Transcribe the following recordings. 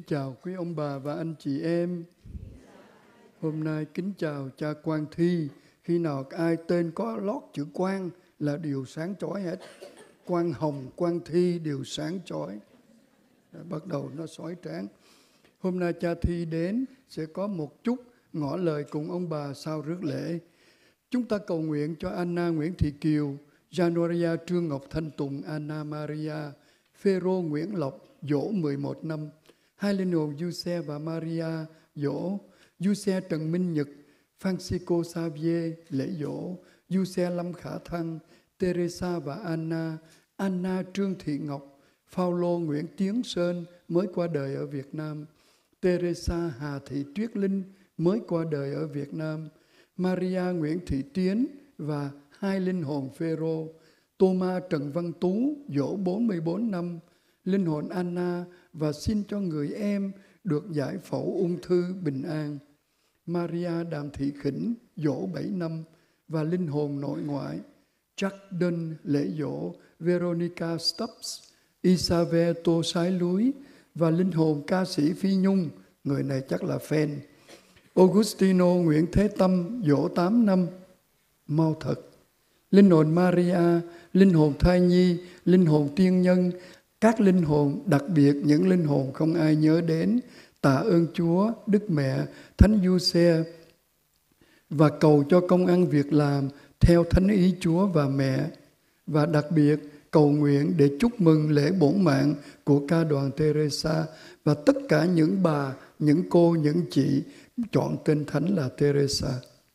chào quý ông bà và anh chị em. Hôm nay kính chào cha Quang Thi. Khi nào ai tên có lót chữ Quang là đều sáng chói hết. Quang Hồng, Quang Thi đều sáng chói. Bắt đầu nó sói tráng. Hôm nay cha Thi đến sẽ có một chút ngỏ lời cùng ông bà sau rước lễ. Chúng ta cầu nguyện cho Anna Nguyễn Thị Kiều, Januaria Trương Ngọc Thanh Tùng, Anna Maria, Phêrô Nguyễn Lộc, dỗ 11 năm. Hai linh hồn Giuse và Maria dỗ, Giuse Trần Minh Nhật, Francisco Xavier lễ dỗ, Giuse Lâm Khả Thăng, Teresa và Anna, Anna Trương Thị Ngọc, Phaolô Nguyễn Tiến Sơn mới qua đời ở Việt Nam, Teresa Hà Thị Tuyết Linh mới qua đời ở Việt Nam, Maria Nguyễn Thị Tiến và hai linh hồn Phêrô, Thomas Trần Văn Tú dỗ 44 năm, linh hồn Anna và xin cho người em được giải phẫu ung thư bình an. Maria Đàm Thị Khỉnh dỗ 7 năm và linh hồn nội ngoại. Jack Dunn lễ dỗ, Veronica Stubbs, Isabel Tô Sái Lúi và linh hồn ca sĩ Phi Nhung, người này chắc là fan. Augustino Nguyễn Thế Tâm dỗ 8 năm, mau thật. Linh hồn Maria, linh hồn thai nhi, linh hồn tiên nhân, các linh hồn, đặc biệt những linh hồn không ai nhớ đến, tạ ơn Chúa, Đức Mẹ, Thánh Giuse và cầu cho công ăn việc làm theo thánh ý Chúa và Mẹ. Và đặc biệt cầu nguyện để chúc mừng lễ bổn mạng của ca đoàn Teresa và tất cả những bà, những cô, những chị chọn tên thánh là Teresa.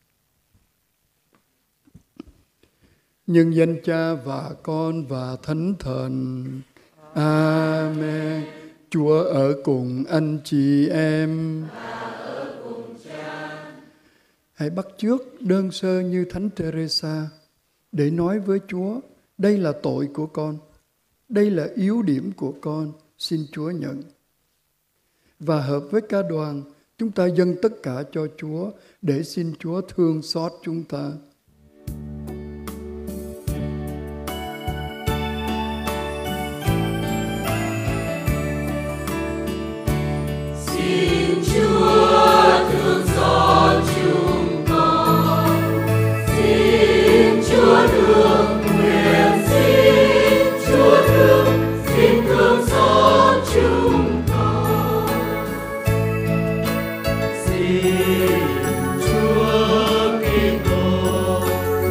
Nhân danh Cha và Con và Thánh Thần. Amen. Chúa ở cùng anh chị em. Hãy bắt chước đơn sơ như Thánh Teresa để nói với Chúa, đây là tội của con, đây là yếu điểm của con, xin Chúa nhận. Và hợp với ca đoàn, chúng ta dâng tất cả cho Chúa để xin Chúa thương xót chúng ta. Xin Chúa thương xót chúng con, xin Chúa thương, nguyện xin Chúa thương, xin thương xót chúng con. Xin Chúa Kitô,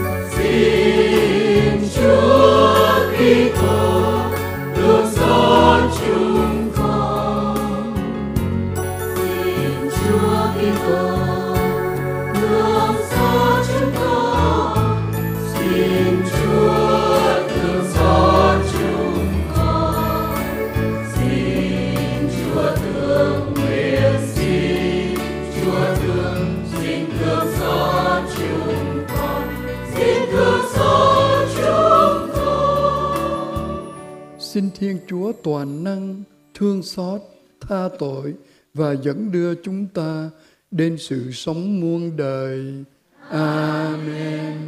xin Chúa Kitô thương xót chúng con. Chúa Kitô thương xót chúng con, xin Chúa thương xót chúng con, xin Chúa thương, nguyện xin Chúa thương, xin thương xót chúng con, xin thương xót chúng con. Xin Thiên Chúa toàn năng thương xót, tha tội và dẫn đưa chúng ta đến sự sống muôn đời. Amen.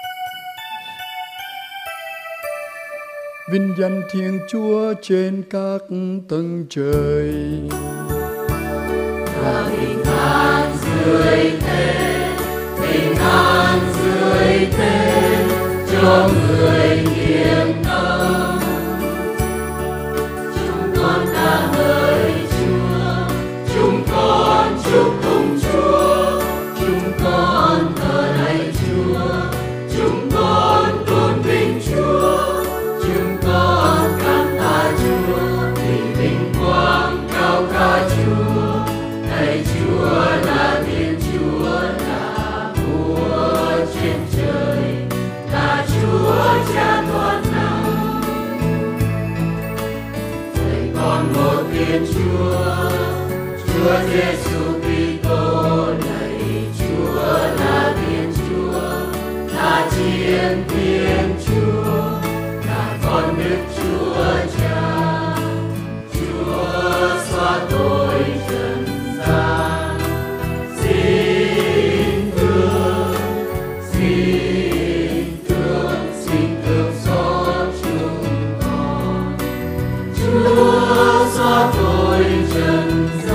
Vinh danh Thiên Chúa trên các tầng trời. Và bình an dưới thế, bình an dưới thế cho người yên tâm. Chúng con ca ngợi Chúa, chúng con chúc tụng Chúa, chúng con thờ lạy Chúa, chúng con tôn vinh Chúa, chúng con cảm tạ Chúa vì vinh quang cao ca Chúa. Lạy Chúa là Thiên Chúa, là vua trên trời, là Chúa Cha toàn năng. Lạy con một Thiên Chúa, Chúa Giêsu Kitô, lạy Chúa là Thiên Chúa, là Chiến Thiên Chúa, là con Đức Chúa Cha. Chúa xóa tội trần gian, xin thương, xin thương, xin thương xót chúng con. Chúa xóa tội trần gian.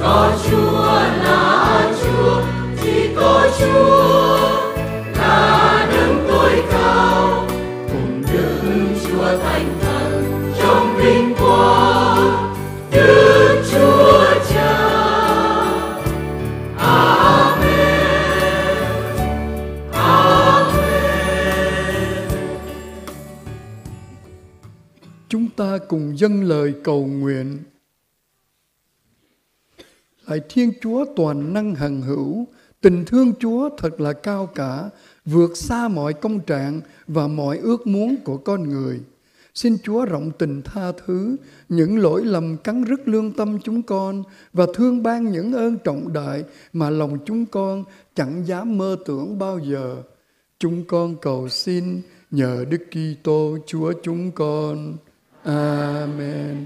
có Chúa là Chúa, chỉ có Chúa là đấng tối cao, cùng Đức Chúa Thánh Thần trong vinh quang, Đức Chúa Cha. Amen. Amen. Chúng ta cùng dâng lời cầu nguyện. Lạy Thiên Chúa toàn năng hằng hữu, tình thương Chúa thật là cao cả, vượt xa mọi công trạng và mọi ước muốn của con người. Xin Chúa rộng tình tha thứ những lỗi lầm cắn rứt lương tâm chúng con và thương ban những ơn trọng đại mà lòng chúng con chẳng dám mơ tưởng bao giờ. Chúng con cầu xin nhờ Đức Kitô Chúa chúng con. Amen.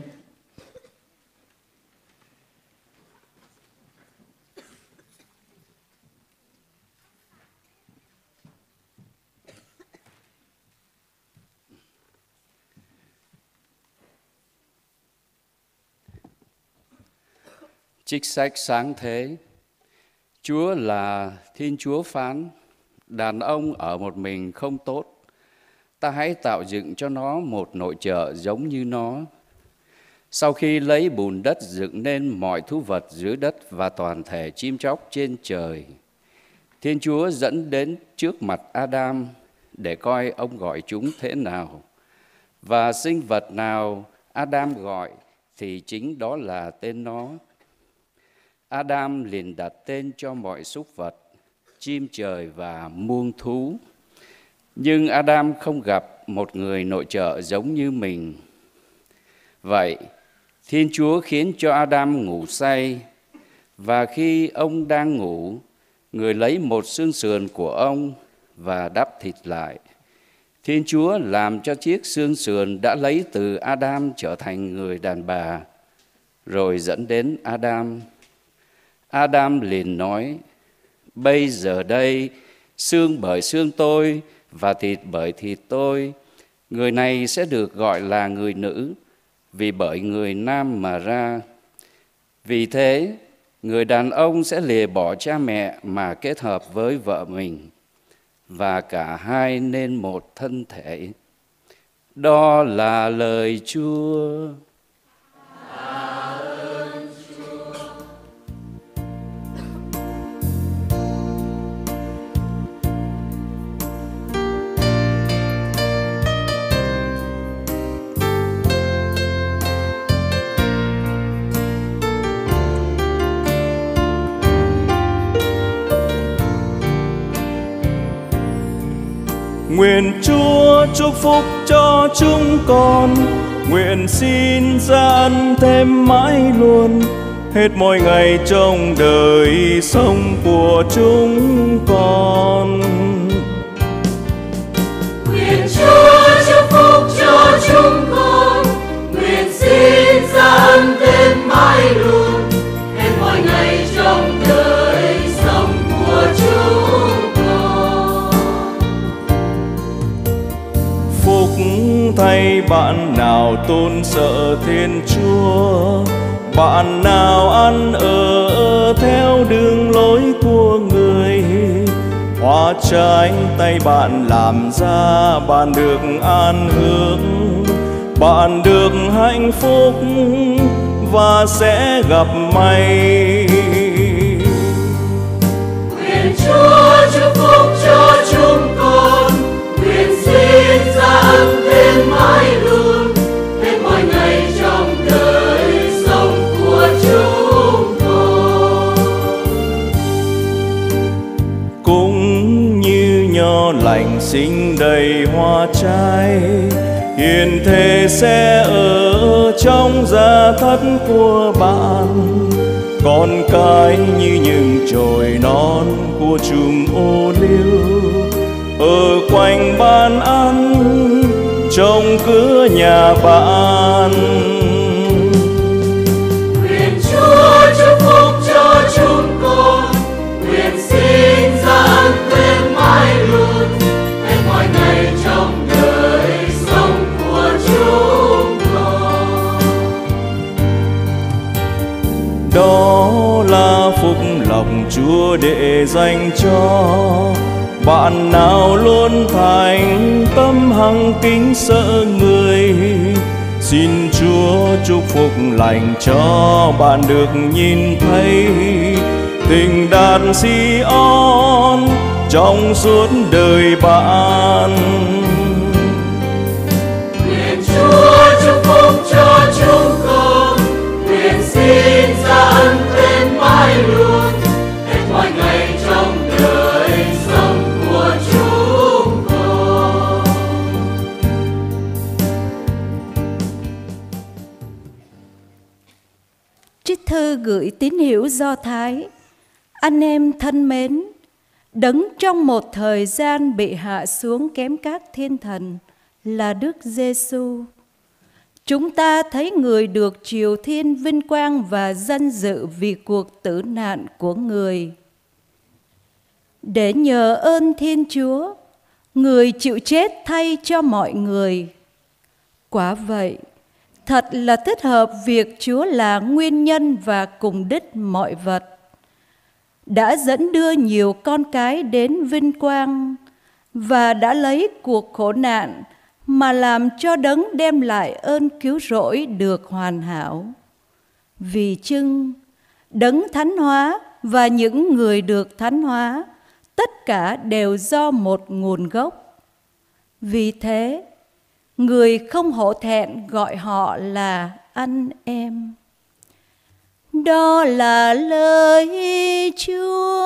Trích sách Sáng Thế. Chúa là Thiên Chúa phán, đàn ông ở một mình không tốt, ta hãy tạo dựng cho nó một nội trợ giống như nó. Sau khi lấy bùn đất dựng nên mọi thú vật dưới đất và toàn thể chim chóc trên trời, Thiên Chúa dẫn đến trước mặt Adam để coi ông gọi chúng thế nào. Và sinh vật nào Adam gọi thì chính đó là tên nó. Adam liền đặt tên cho mọi súc vật, chim trời và muông thú. Nhưng Adam không gặp một người nội trợ giống như mình. Vậy, Thiên Chúa khiến cho Adam ngủ say, và khi ông đang ngủ, người lấy một xương sườn của ông và đắp thịt lại. Thiên Chúa làm cho chiếc xương sườn đã lấy từ Adam trở thành người đàn bà, rồi dẫn đến Adam. Adam liền nói, bây giờ đây, xương bởi xương tôi và thịt bởi thịt tôi, người này sẽ được gọi là người nữ, vì bởi người nam mà ra. Vì thế, người đàn ông sẽ lìa bỏ cha mẹ mà kết hợp với vợ mình, và cả hai nên một thân thể. Đó là lời Chúa. Nguyện Chúa chúc phúc cho chúng con, nguyện xin gia ân thêm mãi luôn, hết mọi ngày trong đời sống của chúng con. Nguyện Chúa chúc phúc cho chúng con, nguyện xin gia ân thêm mãi luôn, hết mọi ngày trong đời sống của chúng con. Phúc thay bạn nào tôn sợ Thiên Chúa, bạn nào ăn ở theo đường lối của người. Hoa trái tay bạn làm ra, bạn được an hưởng, bạn được hạnh phúc và sẽ gặp may. Nguyện Chúa chúc phúc cho chúng con, nguyện xin gia ân thêm mãi luôn, hết mọi ngày trong đời sống của chúng con. Cũng như nho lành xinh đầy hoa trái, hiền thề sẽ ở trong gia thất của bạn. Con cái như những chồi non của chùm ô liu, ở quanh bàn ăn trong cửa nhà bạn. Nguyện Chúa chúc phúc cho chúng con, nguyện xin gia ân thêm mãi luôn, hết mọi ngày trong đời sống của chúng con. Đó phúc lộc Chúa để dành cho. Bạn nào luôn thành tâm hằng kính sợ người, xin Chúa chúc phúc lành cho bạn được nhìn thấy tình đạt Si-on trong suốt đời bạn. Nguyện Chúa chúc phúc cho chúng con, nguyện xin ra ân thêm mãi luôn hết mọi ngày trong đời sống của chúng con. Trích thư gửi tín hữu Do Thái. Anh em thân mến, Đấng trong một thời gian bị hạ xuống kém các thiên thần là Đức Giêsu. Chúng ta thấy người được triều thiên vinh quang và danh dự vì cuộc tử nạn của người. Để nhờ ơn Thiên Chúa, người chịu chết thay cho mọi người. Quả vậy, thật là thích hợp việc Chúa là nguyên nhân và cùng đích mọi vật, đã dẫn đưa nhiều con cái đến vinh quang và đã lấy cuộc khổ nạn mà làm cho Đấng đem lại ơn cứu rỗi được hoàn hảo. Vì chưng Đấng thánh hóa và những người được thánh hóa, tất cả đều do một nguồn gốc. Vì thế, người không hổ thẹn gọi họ là anh em. Đó là lời Chúa.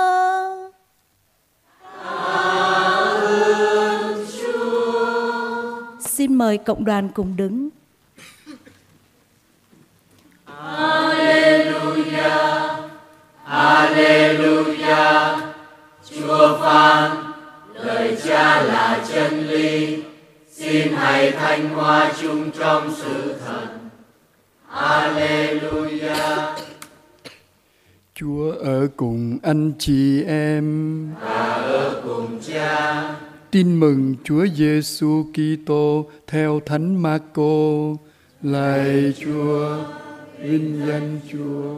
Xin mời cộng đoàn cùng đứng. Alleluia, Alleluia. Chúa phán, lời Cha là chân lý. Xin hãy thanh hóa chúng trong sự thật. Alleluia. Chúa ở cùng anh chị em Và ở cùng Cha. Tin mừng Chúa Giêsu Kitô theo Thánh Marco. Lạy Chúa, vinh danh Chúa.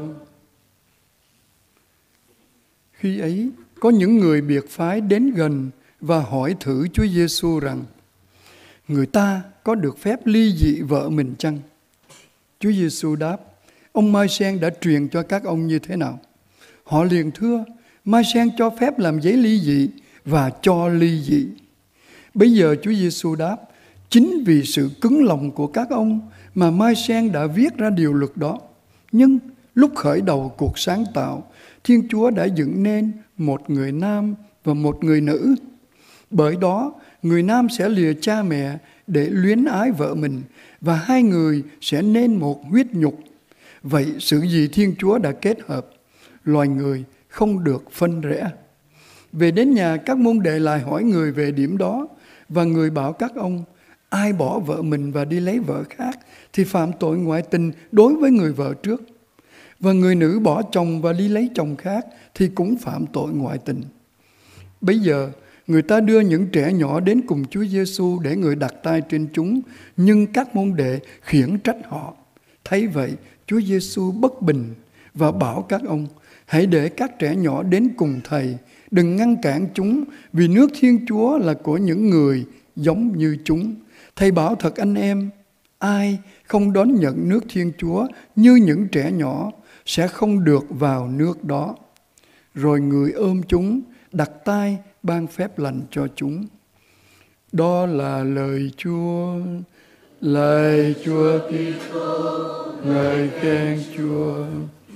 Khi ấy, có những người biệt phái đến gần và hỏi thử Chúa Giêsu rằng: người ta có được phép ly dị vợ mình chăng? Chúa Giêsu đáp: ông Ma-sen đã truyền cho các ông như thế nào? Họ liền thưa: Ma-sen cho phép làm giấy ly dị và cho ly dị. Bây giờ Chúa Giêsu đáp: chính vì sự cứng lòng của các ông mà Ma-sen đã viết ra điều luật đó. Nhưng lúc khởi đầu cuộc sáng tạo, Thiên Chúa đã dựng nên một người nam và một người nữ. Bởi đó, người nam sẽ lìa cha mẹ để luyến ái vợ mình, và hai người sẽ nên một huyết nhục. Vậy sự gì Thiên Chúa đã kết hợp, loài người không được phân rẽ. Về đến nhà, các môn đệ lại hỏi người về điểm đó, và người bảo các ông: ai bỏ vợ mình và đi lấy vợ khác thì phạm tội ngoại tình đối với người vợ trước. Và người nữ bỏ chồng và đi lấy chồng khác thì cũng phạm tội ngoại tình. Bây giờ người ta đưa những trẻ nhỏ đến cùng Chúa Giêsu để người đặt tay trên chúng, nhưng các môn đệ khiển trách họ. Thấy vậy, Chúa Giêsu bất bình và bảo các ông: hãy để các trẻ nhỏ đến cùng thầy, đừng ngăn cản chúng, vì nước Thiên Chúa là của những người giống như chúng. Thầy bảo thật anh em, ai không đón nhận nước Thiên Chúa như những trẻ nhỏ sẽ không được vào nước đó. Rồi người ôm chúng, đặt tay ban phép lành cho chúng. Đó là lời Chúa. Lạy Chúa Kitô, ngợi khen Chúa.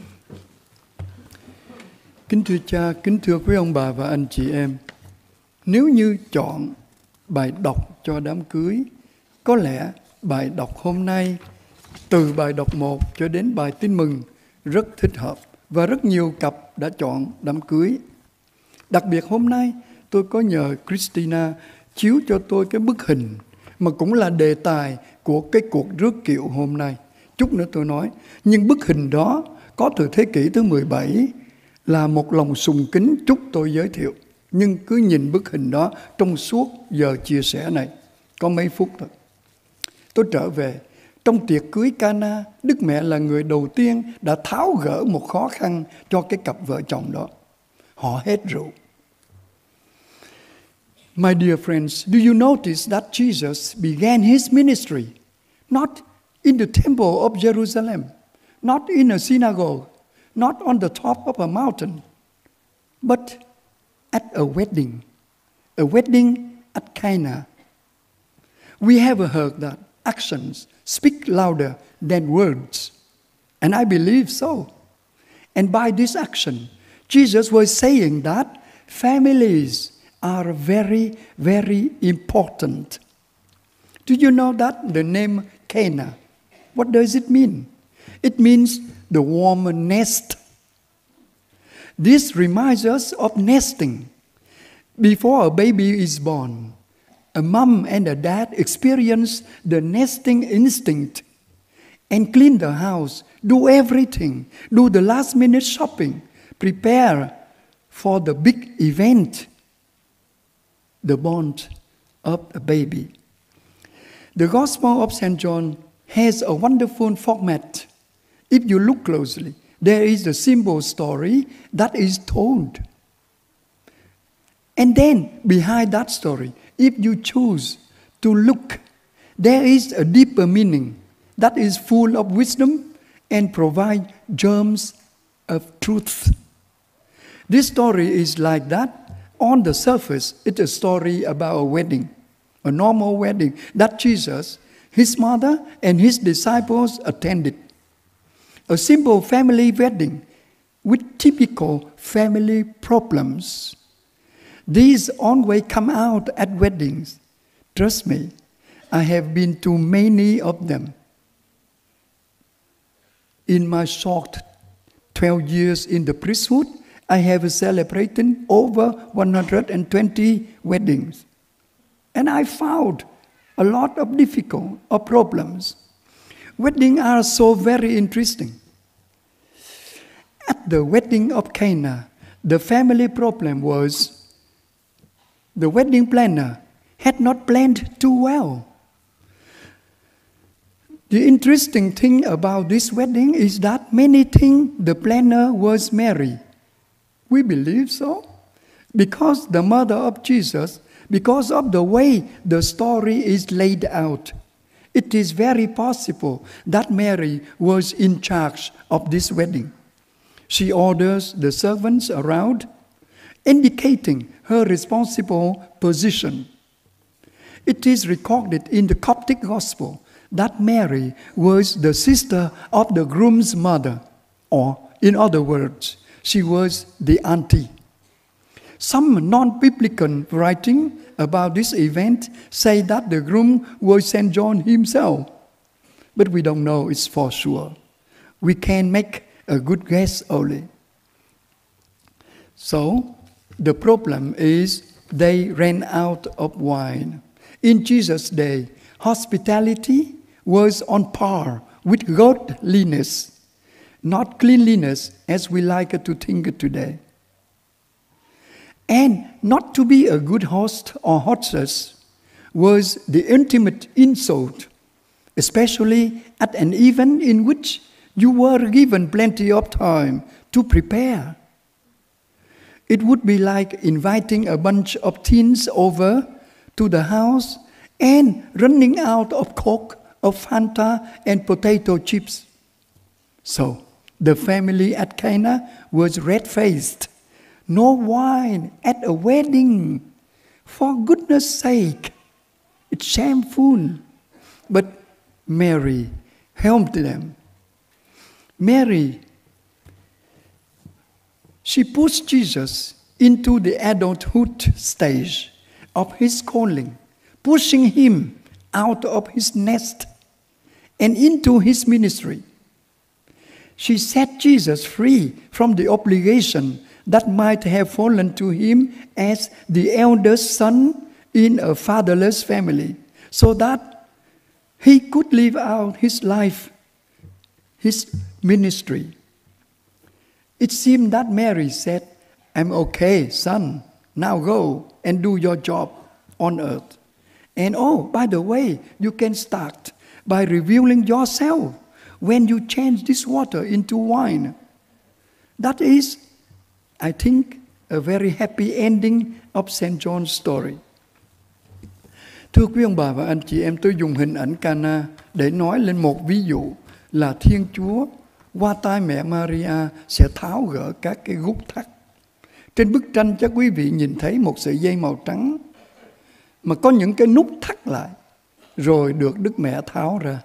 Kính thưa Cha, kính thưa quý ông bà và anh chị em, nếu như chọn bài đọc cho đám cưới, có lẽ bài đọc hôm nay, từ bài đọc 1 cho đến bài tin mừng, rất thích hợp, và rất nhiều cặp đã chọn đám cưới. Đặc biệt hôm nay, tôi có nhờ Christina chiếu cho tôi cái bức hình mà cũng là đề tài của cái cuộc rước kiệu hôm nay. Chút nữa tôi nói, nhưng bức hình đó có từ thế kỷ thứ 17, là một lòng sùng kính chút tôi giới thiệu. Nhưng cứ nhìn bức hình đó trong suốt giờ chia sẻ này, có mấy phút thôi. Tôi trở về, Trong tiệc cưới Cana, Đức Mẹ là người đầu tiên đã tháo gỡ một khó khăn cho cái cặp vợ chồng đó. Họ hết rượu. My dear friends, do you notice that Jesus began his ministry not in the temple of Jerusalem, not in a synagogue, not on the top of a mountain, but at a wedding at Cana. We have heard that actions speak louder than words, and I believe so. And by this action, Jesus was saying that families are very, very important. Do you know that the name Cana, what does it mean? It means the warm nest. This reminds us of nesting. Before a baby is born, a mom and a dad experience the nesting instinct and clean the house, do everything, do the last minute shopping, prepare for the big event, the born of a baby. The Gospel of St. John has a wonderful format. If you look closely, there is a simple story that is told. And then, behind that story, if you choose to look, there is a deeper meaning that is full of wisdom and provide germs of truth. This story is like that. On the surface, it's a story about a wedding, a normal wedding that Jesus, his mother, and his disciples attended. A simple family wedding with typical family problems. These always come out at weddings. Trust me, I have been to many of them. In my short 12 years in the priesthood, I have celebrated over 120 weddings. And I found a lot of difficult problems. Weddings are so very interesting. At the wedding of Cana, the family problem was the wedding planner had not planned too well. The interesting thing about this wedding is that many think the planner was Mary. We believe so. Because the mother of Jesus, because of the way the story is laid out, it is very possible that Mary was in charge of this wedding. She orders the servants around, indicating her responsible position. It is recorded in the Coptic Gospel that Mary was the sister of the groom's mother, or in other words, she was the auntie. Some non-biblical writing about this event say that the groom was St. John himself, but we don't know it's for sure. We can make a good guess only. So, the problem is they ran out of wine. In Jesus' day, hospitality was on par with godliness, not cleanliness as we like to think today. And not to be a good host or hostess was the ultimate insult, especially at an event in which you were given plenty of time to prepare. It would be like inviting a bunch of teens over to the house and running out of Coke, of Fanta, and potato chips. So, the family at Cana was red-faced. No wine at a wedding. For goodness sake, it's shameful. But Mary helped them. Mary, she pushed Jesus into the adulthood stage of his calling, pushing him out of his nest and into his ministry. She set Jesus free from the obligation that might have fallen to him as the eldest son in a fatherless family, so that he could live out his life, his ministry. It seemed that Mary said, "I'm okay, son, now go and do your job on earth. And oh, by the way, you can start by revealing yourself when you change this water into wine. That is, I think, a very happy ending of St. John's story. Thưa quý ông bà và anh chị em, tôi dùng hình ảnh Cana để nói lên một ví dụ là Thiên Chúa qua tay mẹ Maria sẽ tháo gỡ các cái gút thắt. Trên bức tranh chắc quý vị nhìn thấy một sợi dây màu trắng mà có những cái nút thắt lại, rồi được Đức Mẹ tháo ra.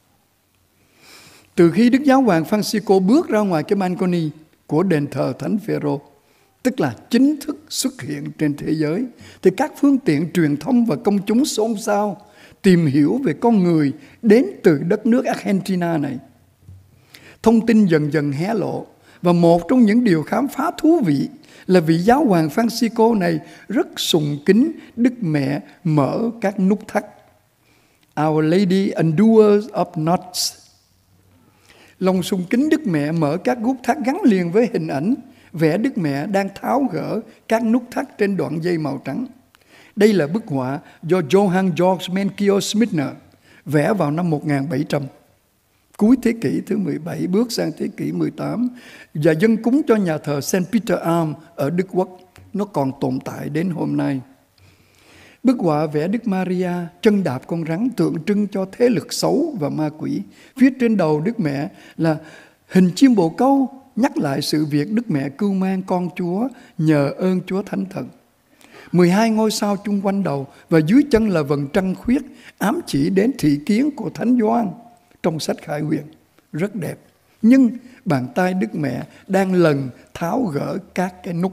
Từ khi Đức Giáo hoàng Francisco bước ra ngoài cái balcony của đền thờ Thánh Phêrô, tức là chính thức xuất hiện trên thế giới, thì các phương tiện truyền thông và công chúng xôn xao tìm hiểu về con người đến từ đất nước Argentina này. Thông tin dần dần hé lộ, và một trong những điều khám phá thú vị là vị Giáo hoàng Francisco này rất sùng kính Đức Mẹ mở các nút thắt. Our Lady Undoers of Knots. Lòng sùng kính Đức Mẹ mở các nút thắt gắn liền với hình ảnh vẽ Đức Mẹ đang tháo gỡ các nút thắt trên đoạn dây màu trắng. Đây là bức họa do Johann Georg Melchior Schmittner vẽ vào năm 1700, cuối thế kỷ thứ 17 bước sang thế kỷ 18, và dâng cúng cho nhà thờ St. Peter Arm ở Đức Quốc. Nó còn tồn tại đến hôm nay. Bức họa vẽ Đức Maria chân đạp con rắn tượng trưng cho thế lực xấu và ma quỷ. Phía trên đầu Đức Mẹ là hình chim bồ câu, nhắc lại sự việc Đức Mẹ cưu mang con Chúa nhờ ơn Chúa Thánh Thần. 12 ngôi sao chung quanh đầu, và dưới chân là vầng trăng khuyết, ám chỉ đến thị kiến của Thánh Gioan trong sách Khải Huyền. Rất đẹp. Nhưng bàn tay Đức Mẹ đang lần tháo gỡ các cái nút.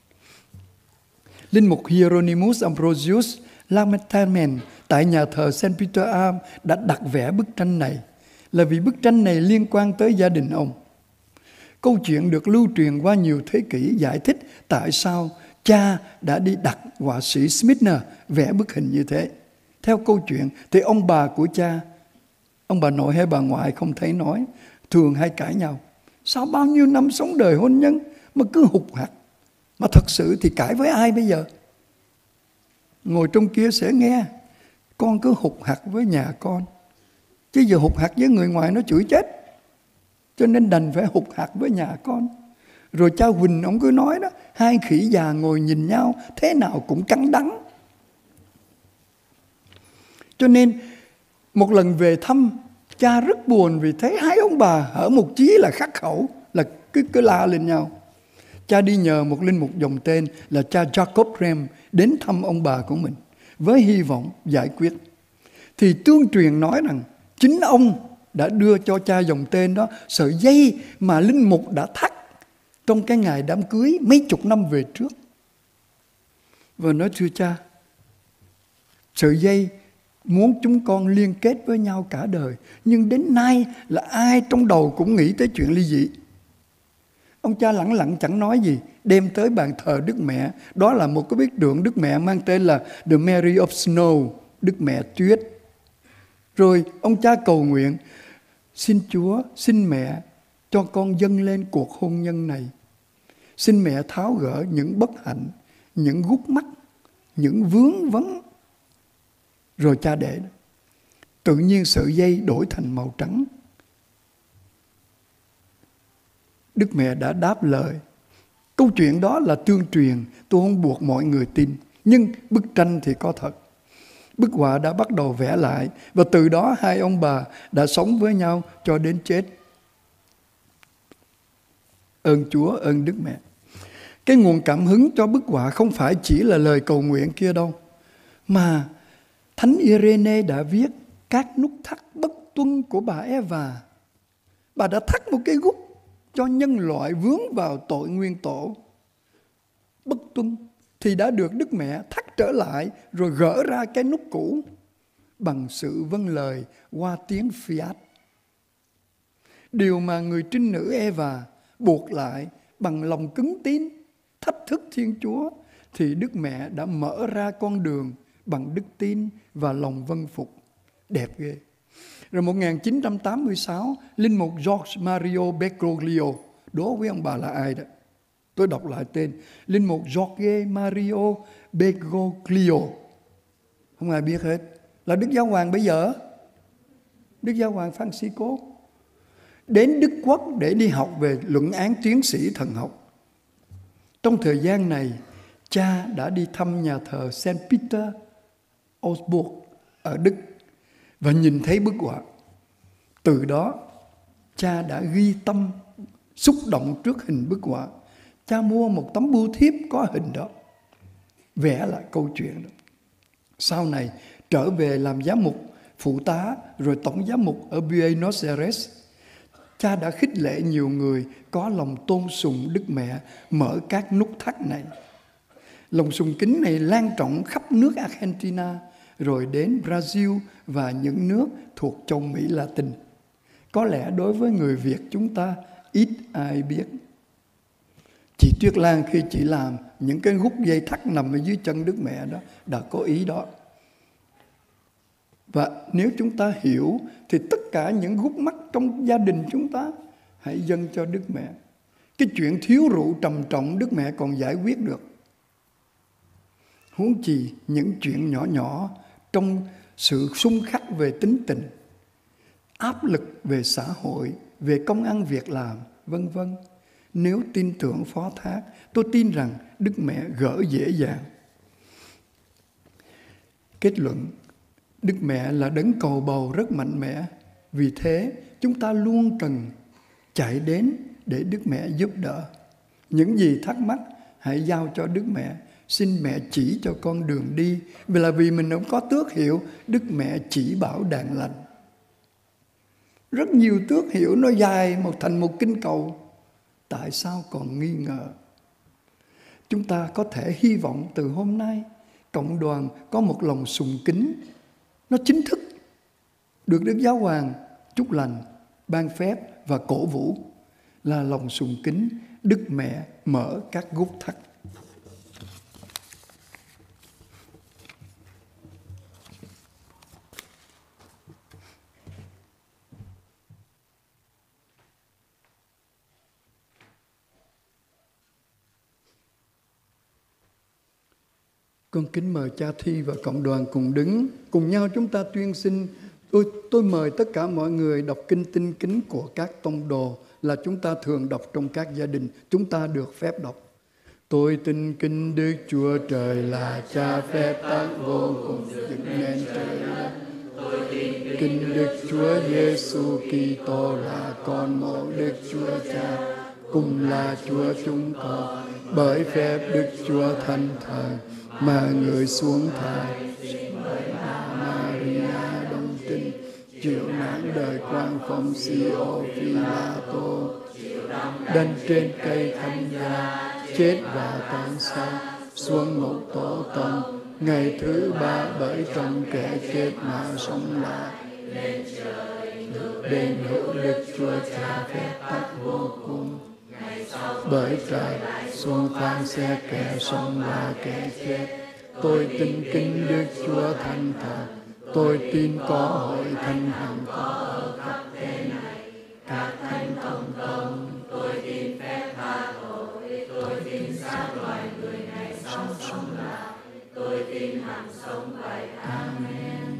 Linh mục Hieronymus Ambrosius Lamentamen tại nhà thờ St. Peter Arm đã đặt vẽ bức tranh này là vì bức tranh này liên quan tới gia đình ông. Câu chuyện được lưu truyền qua nhiều thế kỷ giải thích tại sao cha đã đi đặt họa sĩ Schmittner vẽ bức hình như thế. Theo câu chuyện thì ông bà của cha, ông bà nội hay bà ngoại không thấy nói, thường hay cãi nhau. Sao bao nhiêu năm sống đời hôn nhân mà cứ hụt hạt? Mà thật sự thì cãi với ai bây giờ? Ngồi trong kia sẽ nghe, con cứ hụt hạt với nhà con, chứ giờ hụt hạt với người ngoài nó chửi chết. Cho nên đành phải hụt hạt với nhà con. Rồi cha Huỳnh ông cứ nói đó, hai khỉ già ngồi nhìn nhau thế nào cũng cắn đắng. Cho nên một lần về thăm, cha rất buồn vì thấy hai ông bà ở một chí là khắc khẩu, là cứ la lên nhau. Cha đi nhờ một linh mục dòng tên là cha Jacob Rem đến thăm ông bà của mình với hy vọng giải quyết. Thì tương truyền nói rằng chính ông đã đưa cho cha dòng tên đó sợi dây mà linh mục đã thắt trong cái ngày đám cưới mấy chục năm về trước. Và nói thưa cha, sợi dây muốn chúng con liên kết với nhau cả đời, nhưng đến nay là ai trong đầu cũng nghĩ tới chuyện ly dị. Ông cha lẳng lặng chẳng nói gì, đem tới bàn thờ Đức Mẹ. Đó là một cái bức tượng Đức Mẹ mang tên là The Mary of Snow, Đức Mẹ Tuyết. Rồi ông cha cầu nguyện, xin Chúa, xin mẹ cho con dâng lên cuộc hôn nhân này. Xin mẹ tháo gỡ những bất hạnh, những gút mắt, những vướng vấn. Rồi cha để đó. Tự nhiên sợi dây đổi thành màu trắng. Đức Mẹ đã đáp lời. Câu chuyện đó là tương truyền, tôi không buộc mọi người tin. Nhưng bức tranh thì có thật. Bức họa đã bắt đầu vẽ lại, và từ đó hai ông bà đã sống với nhau cho đến chết. Ơn Chúa, ơn Đức Mẹ. Cái nguồn cảm hứng cho bức họa không phải chỉ là lời cầu nguyện kia đâu, mà Thánh Irene đã viết các nút thắt bất tuân của bà Eva. Bà đã thắt một cái gút cho nhân loại vướng vào tội nguyên tổ. Bất tuân thì đã được Đức Mẹ thắt trở lại rồi gỡ ra cái nút cũ bằng sự vâng lời qua tiếng Fiat. Điều mà người trinh nữ Eva buộc lại bằng lòng cứng tín, thách thức Thiên Chúa, thì Đức Mẹ đã mở ra con đường bằng đức tin và lòng vâng phục. Đẹp ghê. Rồi 1986, linh mục George Mario Bergoglio, đố với ông bà là ai đó? Tôi đọc lại tên. Linh mục Jorge Mario Bergoglio. Không ai biết hết. Là Đức Giáo Hoàng bây giờ. Đức Giáo hoàng Francisco, đến Đức Quốc để đi học về luận án tiến sĩ thần học. Trong thời gian này, cha đã đi thăm nhà thờ Saint Peter Augsburg ở Đức và nhìn thấy bức họa. Từ đó, cha đã ghi tâm, xúc động trước hình bức họa. Cha mua một tấm bưu thiếp có hình đó, vẽ lại câu chuyện đó. Sau này trở về làm giám mục phụ tá rồi tổng giám mục ở Buenos Aires. Cha đã khích lệ nhiều người có lòng tôn sùng Đức Mẹ mở các nút thắt này. Lòng sùng kính này lan rộng khắp nước Argentina, rồi đến Brazil và những nước thuộc châu Mỹ Latin. Có lẽ đối với người Việt chúng ta ít ai biết. Chị Tuyết Lan khi chị làm những cái gút dây thắt nằm ở dưới chân Đức Mẹ đó đã có ý đó. Và nếu chúng ta hiểu thì tất cả những gút mắt trong gia đình chúng ta hãy dâng cho Đức Mẹ. Cái chuyện thiếu rượu trầm trọng Đức Mẹ còn giải quyết được. Huống chi những chuyện nhỏ nhỏ trong sự xung khắc về tính tình, áp lực về xã hội, về công ăn việc làm, vân vân. Nếu tin tưởng phó thác, tôi tin rằng Đức Mẹ gỡ dễ dàng. Kết luận, Đức Mẹ là đấng cầu bầu rất mạnh mẽ. Vì thế, chúng ta luôn cần chạy đến để Đức Mẹ giúp đỡ. Những gì thắc mắc, hãy giao cho Đức Mẹ. Xin mẹ chỉ cho con đường đi. Vì mình không có tước hiệu, Đức Mẹ chỉ bảo đàn lành. Rất nhiều tước hiệu nó dài thành một kinh cầu. Tại sao còn nghi ngờ? Chúng ta có thể hy vọng từ hôm nay cộng đoàn có một lòng sùng kính, nó chính thức, được Đức Giáo hoàng chúc lành, ban phép và cổ vũ, là lòng sùng kính Đức Mẹ mở các gút thắt. Con kính mời cha Thi và cộng đoàn cùng đứng, cùng nhau chúng ta tuyên xưng. Tôi mời tất cả mọi người đọc kinh tinh kính của các tông đồ là chúng ta thường đọc trong các gia đình, chúng ta được phép đọc. Tôi tin kính Đức Chúa Trời là Cha phép tắc vô cùng dựng nên trời đất. Tôi tin kính Đức Chúa Giêsu Kitô là con một Đức Chúa Cha, cùng là Chúa chúng con, bởi phép Đức Chúa Thánh Thần mà người xuống thai, sinh bởi Maria đồng trinh, chịu nạn đời quan Phong Siô Phi-la-tô, đanh trên cây thánh giá, chết và tan xác, xuống ngục tổ tông, ngày thứ ba bởi trong kẻ chết mà sống lại, lên trời bên hữu Đức Chúa Cha phép tắc vô cùng. Bởi trời xuống phán xét kẻ sống và kẻ chết. Tôi tin kính Đức Chúa Thánh Thần. Tôi tin có hội thánh hằng có ở khắp thế này, các thánh công công. Tôi tin phép tha tội. Tôi tin xác loài người ngày sau sống lại. Tôi tin hằng sống vậy. Amen.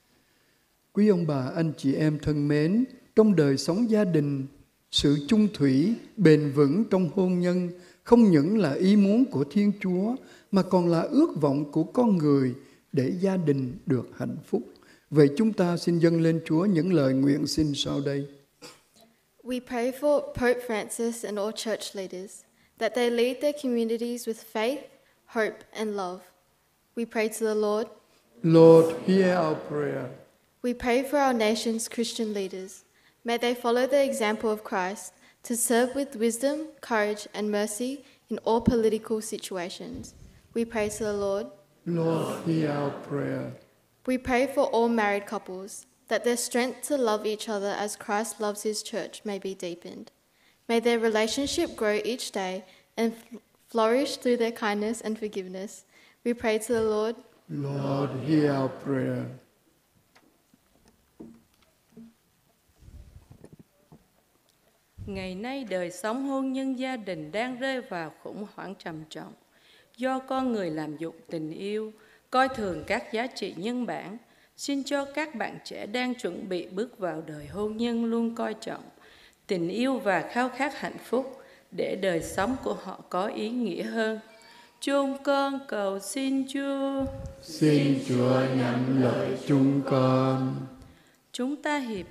Quý ông bà, anh chị em thân mến, trong đời sống gia đình, sự chung thủy, bền vững trong hôn nhân không những là ý muốn của Thiên Chúa mà còn là ước vọng của con người để gia đình được hạnh phúc. Vậy chúng ta xin dâng lên Chúa những lời nguyện xin sau đây. We pray for Pope Francis and all church leaders that they lead their communities with faith, hope and love. We pray to the Lord. Lord, hear our prayer. We pray for our nation's Christian leaders. May they follow the example of Christ to serve with wisdom, courage, and mercy in all political situations. We pray to the Lord. Lord, hear our prayer. We pray for all married couples, that their strength to love each other as Christ loves his church may be deepened. May their relationship grow each day and flourish through their kindness and forgiveness. We pray to the Lord. Lord, hear our prayer. Ngày nay đời sống hôn nhân gia đình đang rơi vào khủng hoảng trầm trọng do con người làm dụng tình yêu, coi thường các giá trị nhân bản, Xin cho các bạn trẻ đang chuẩn bị bước vào đời hôn nhân luôn coi trọng tình yêu và khao khát hạnh phúc để đời sống của họ có ý nghĩa hơn. Chúng con cầu xin Chúa. Xin Chúa nhận lời chúng con. Chúng ta hiệp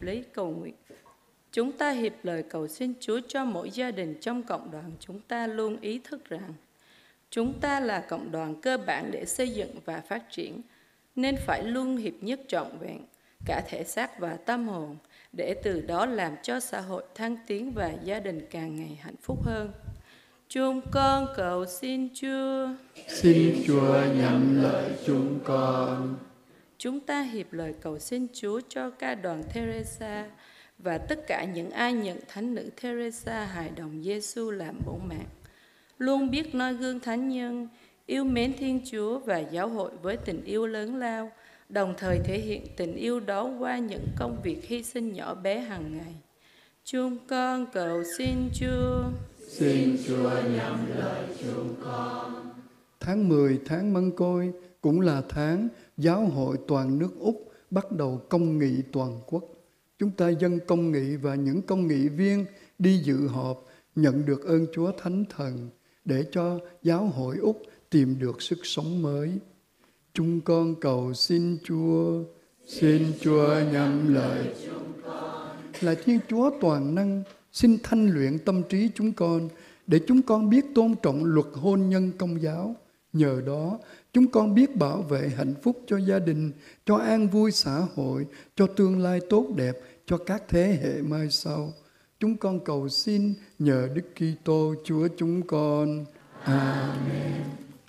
lời cầu xin Chúa cho mỗi gia đình trong cộng đoàn chúng ta luôn ý thức rằng chúng ta là cộng đoàn cơ bản để xây dựng và phát triển, nên phải luôn hiệp nhất trọn vẹn cả thể xác và tâm hồn, để từ đó làm cho xã hội thăng tiến và gia đình càng ngày hạnh phúc hơn. Chúng con cầu xin Chúa. Xin Chúa nhận lời chúng con. Chúng ta hiệp lời cầu xin Chúa cho ca đoàn Teresa và tất cả những ai nhận thánh nữ Teresa hài đồng Giêsu làm bổn mạng, luôn biết noi gương thánh nhân, yêu mến Thiên Chúa và giáo hội với tình yêu lớn lao, đồng thời thể hiện tình yêu đó qua những công việc hy sinh nhỏ bé hàng ngày. Chúng con cầu xin Chúa. Xin Chúa nhận lời chúng con. Tháng 10, tháng Mân Côi, cũng là tháng giáo hội toàn nước Úc bắt đầu công nghị toàn quốc. Chúng ta dâng công nghị và những công nghị viên đi dự họp nhận được ơn Chúa Thánh Thần để cho giáo hội Úc tìm được sức sống mới. Chúng con cầu xin Chúa. Xin Chúa nhận lời chúng con. Là Thiên Chúa toàn năng, xin thanh luyện tâm trí chúng con để chúng con biết tôn trọng luật hôn nhân Công giáo. Nhờ đó, chúng con biết bảo vệ hạnh phúc cho gia đình, cho an vui xã hội, cho tương lai tốt đẹp, cho các thế hệ mai sau. Chúng con cầu xin nhờ Đức Kitô Chúa chúng con. Amen.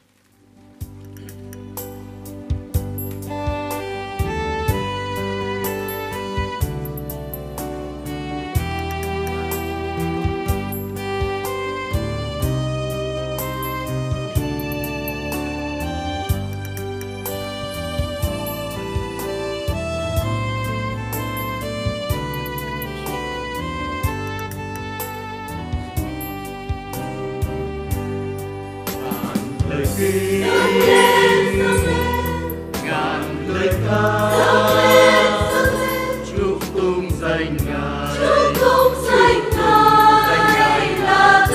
Ngàn lời ca chúc tung danh Ngài, là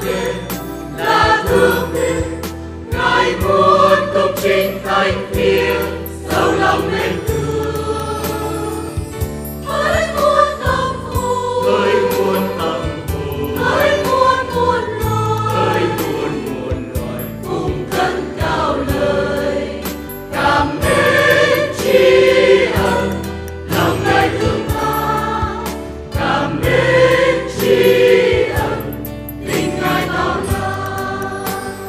thương mến, Ngài muốn công chính thánh thiện, sâu lòng nên thương, với muôn tâm hồn, với muôn loài, cùng cất cao lời cảm mến tri ân, lòng Ngài thương ta, cảm mến tri ân, tình Ngài bao la.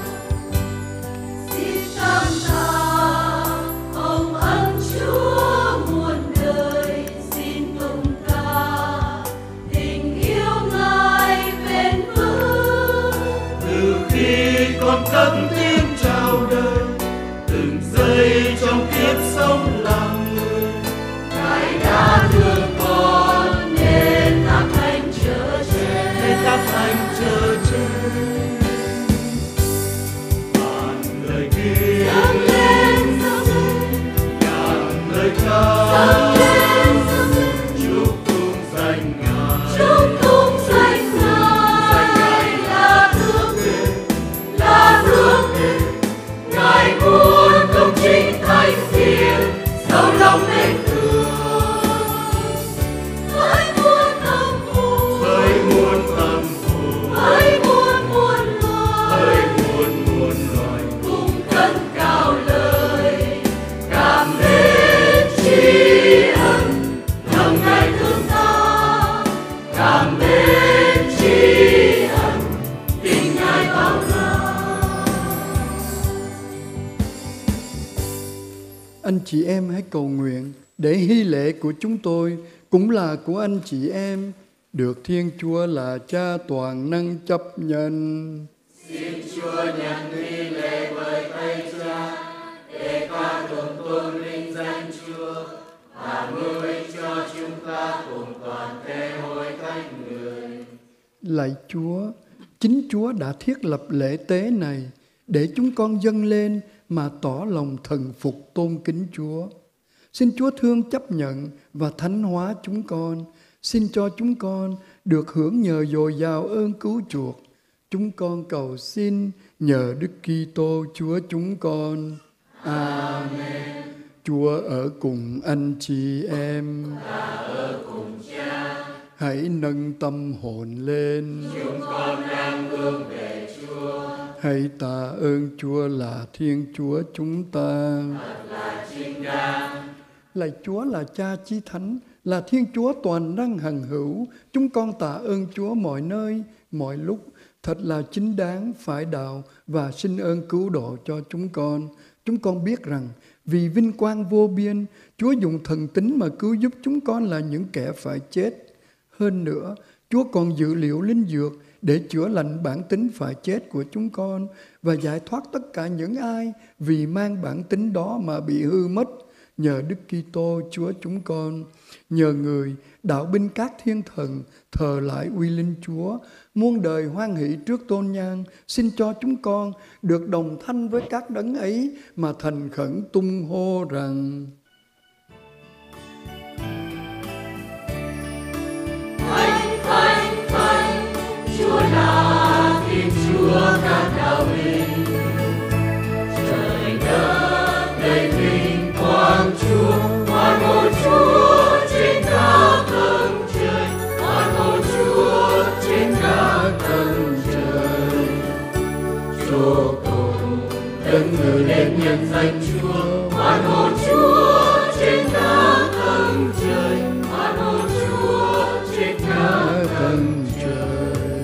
Xin cảm tạ ông ân Chúa muôn đời, xin tụng ca tình yêu Ngài bền vững. Từ khi con cất tiếng chào đời, từng giây trong kiếp sống làm người, Ngài đã thương con nên thác thánh chở che, Ngàn lời ghi ngàn lời ca chúc tung danh Ngài, là thương mến, Ngài muốn công chính thánh thiện, sâu lòng nên thương, với muôn tâm hồn, với muôn loài, cùng cất cao lời cảm mến tri ân, lòng Ngài thương ta, cảm mến tri ân, tình Ngài bao la. Anh chị em hãy cầu nguyện để hy lễ của chúng tôi cũng là của anh chị em được Thiên Chúa là Cha toàn năng chấp nhận. Xin Chúa nhận hy lễ bởi tay Cha để ca tụng tôn vinh danh Chúa và mưu ích cho chúng ta cùng toàn thể hội thánh người. Lạy Chúa, chính Chúa đã thiết lập lễ tế này để chúng con dâng lên mà tỏ lòng thần phục tôn kính Chúa. Xin Chúa thương chấp nhận và thánh hóa chúng con. Xin cho chúng con được hưởng nhờ dồi dào ơn cứu chuộc. Chúng con cầu xin nhờ Đức Kitô Chúa chúng con. Amen. Chúa ở cùng anh chị em. Và ở cùng Cha. Hãy nâng tâm hồn lên. Chúng con đang hướng về Chúa. Hãy tạ ơn Chúa là Thiên Chúa chúng ta. Thật là chính đáng. Lạy Chúa là Cha Chí Thánh, là Thiên Chúa toàn năng hằng hữu. Chúng con tạ ơn Chúa mọi nơi, mọi lúc. Thật là chính đáng, phải đạo và xin ơn cứu độ cho chúng con. Chúng con biết rằng vì vinh quang vô biên, Chúa dùng thần tính mà cứu giúp chúng con là những kẻ phải chết. Hơn nữa, Chúa còn dự liệu linh dược để chữa lành bản tính phải chết của chúng con và giải thoát tất cả những ai vì mang bản tính đó mà bị hư mất. Nhờ Đức Kitô Chúa chúng con, nhờ Người đạo binh các thiên thần thờ lại uy linh Chúa, muôn đời hoan hỷ trước tôn nhan, xin cho chúng con được đồng thanh với các đấng ấy mà thành khẩn tung hô rằng: Thánh, thánh, thánh, Chúa là Thiên Chúa các đạo linh. Trời đất đầy vinh quang Chúa, hoan hô Chúa trên các tầng trời, hoan hô Chúa trên các tầng trời. Chúc tụng đấng ngự lên nhân danh Chúa, hoan hô Chúa trên các tầng trời, hoan hô Chúa trên các tầng trời.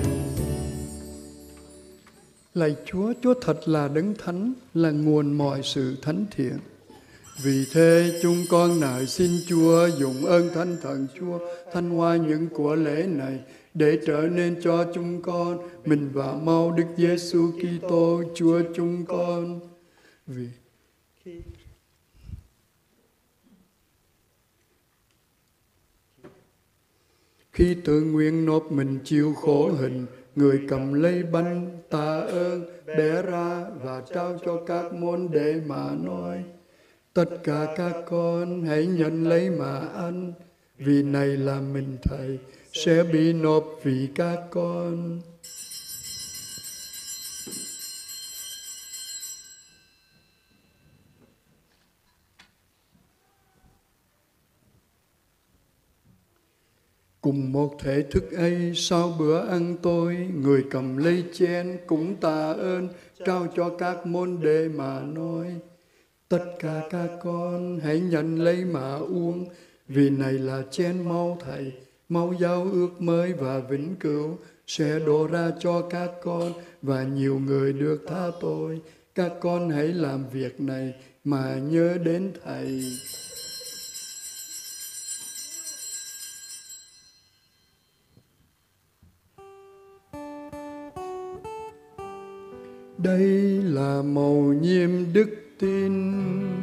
Lạy Chúa, Chúa thật là đấng thánh, là nguồn mọi sự thánh thiện. Vì thế chúng con nài xin Chúa dùng ơn Thánh Thần Chúa thanh hóa những của lễ này để trở nên cho chúng con mình và mau Đức Giêsu Kitô Chúa chúng con. Vì khi tự nguyện nộp mình chịu khổ hình, Người cầm lấy bánh tạ ơn, bẻ ra và trao cho các môn đệ mà nói: Tất cả các con hãy nhận lấy mà ăn, vì này là mình Thầy sẽ bị nộp vì các con. Cùng một thể thức ấy, sau bữa ăn tối, Người cầm lấy chén cũng tạ ơn, trao cho các môn đệ mà nói: Tất cả các con hãy nhận lấy mà uống, vì này là chén máu Thầy, máu giao ước mới và vĩnh cửu, sẽ đổ ra cho các con và nhiều người được tha tội. Các con hãy làm việc này mà nhớ đến Thầy. Đây là mầu nhiệm đức tin.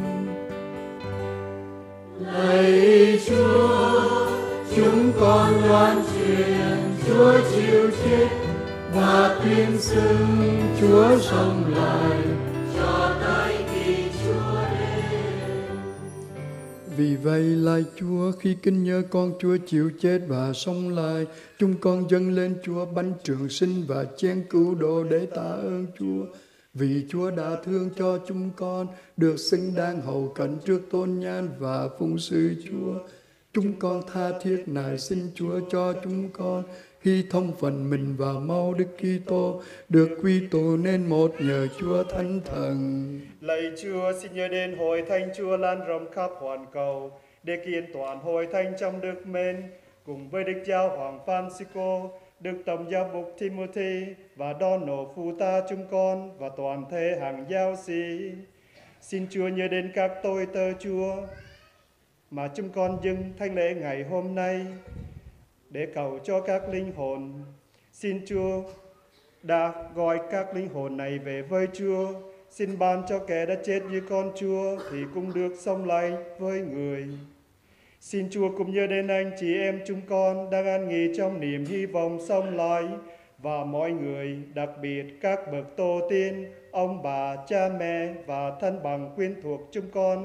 Lạy Chúa, chúng con loan truyền Chúa chịu chết và tuyên xưng Chúa sống lại cho tới khi Chúa đến. Vì vậy, lạy Chúa, khi kinh nhớ con Chúa chịu chết và sống lại, chúng con dâng lên Chúa bánh trường sinh và chén cứu độ để tạ ơn Chúa. Vì Chúa đã thương cho chúng con được xứng đáng hầu cận trước tôn nhan và phụng sự Chúa. Chúng con tha thiết nài xin Chúa cho chúng con khi thông phần mình vào máu Đức Kitô được quy tụ nên một nhờ Chúa Thánh Thần. Lạy Chúa, xin nhớ đến hội thánh Chúa lan rộng khắp hoàn cầu để kiên toàn hội thánh trong đức mến, cùng với Đức Giáo Hoàng Francisco, Đức Tổng Giám mục Timothy và Donald phụ tá chúng con và toàn thể hàng giáo sĩ. Xin Chúa nhớ đến các tôi tớ Chúa mà chúng con dâng thánh lễ ngày hôm nay để cầu cho các linh hồn. Xin Chúa đã gọi các linh hồn này về với Chúa. Xin ban cho kẻ đã chết như con Chúa thì cũng được sống lại với Người. Xin Chúa cũng nhớ đến anh chị em chúng con đang an nghỉ trong niềm hy vọng sống lại, và mọi người, đặc biệt các bậc tổ tiên, ông bà, cha mẹ và thân bằng quyến thuộc chúng con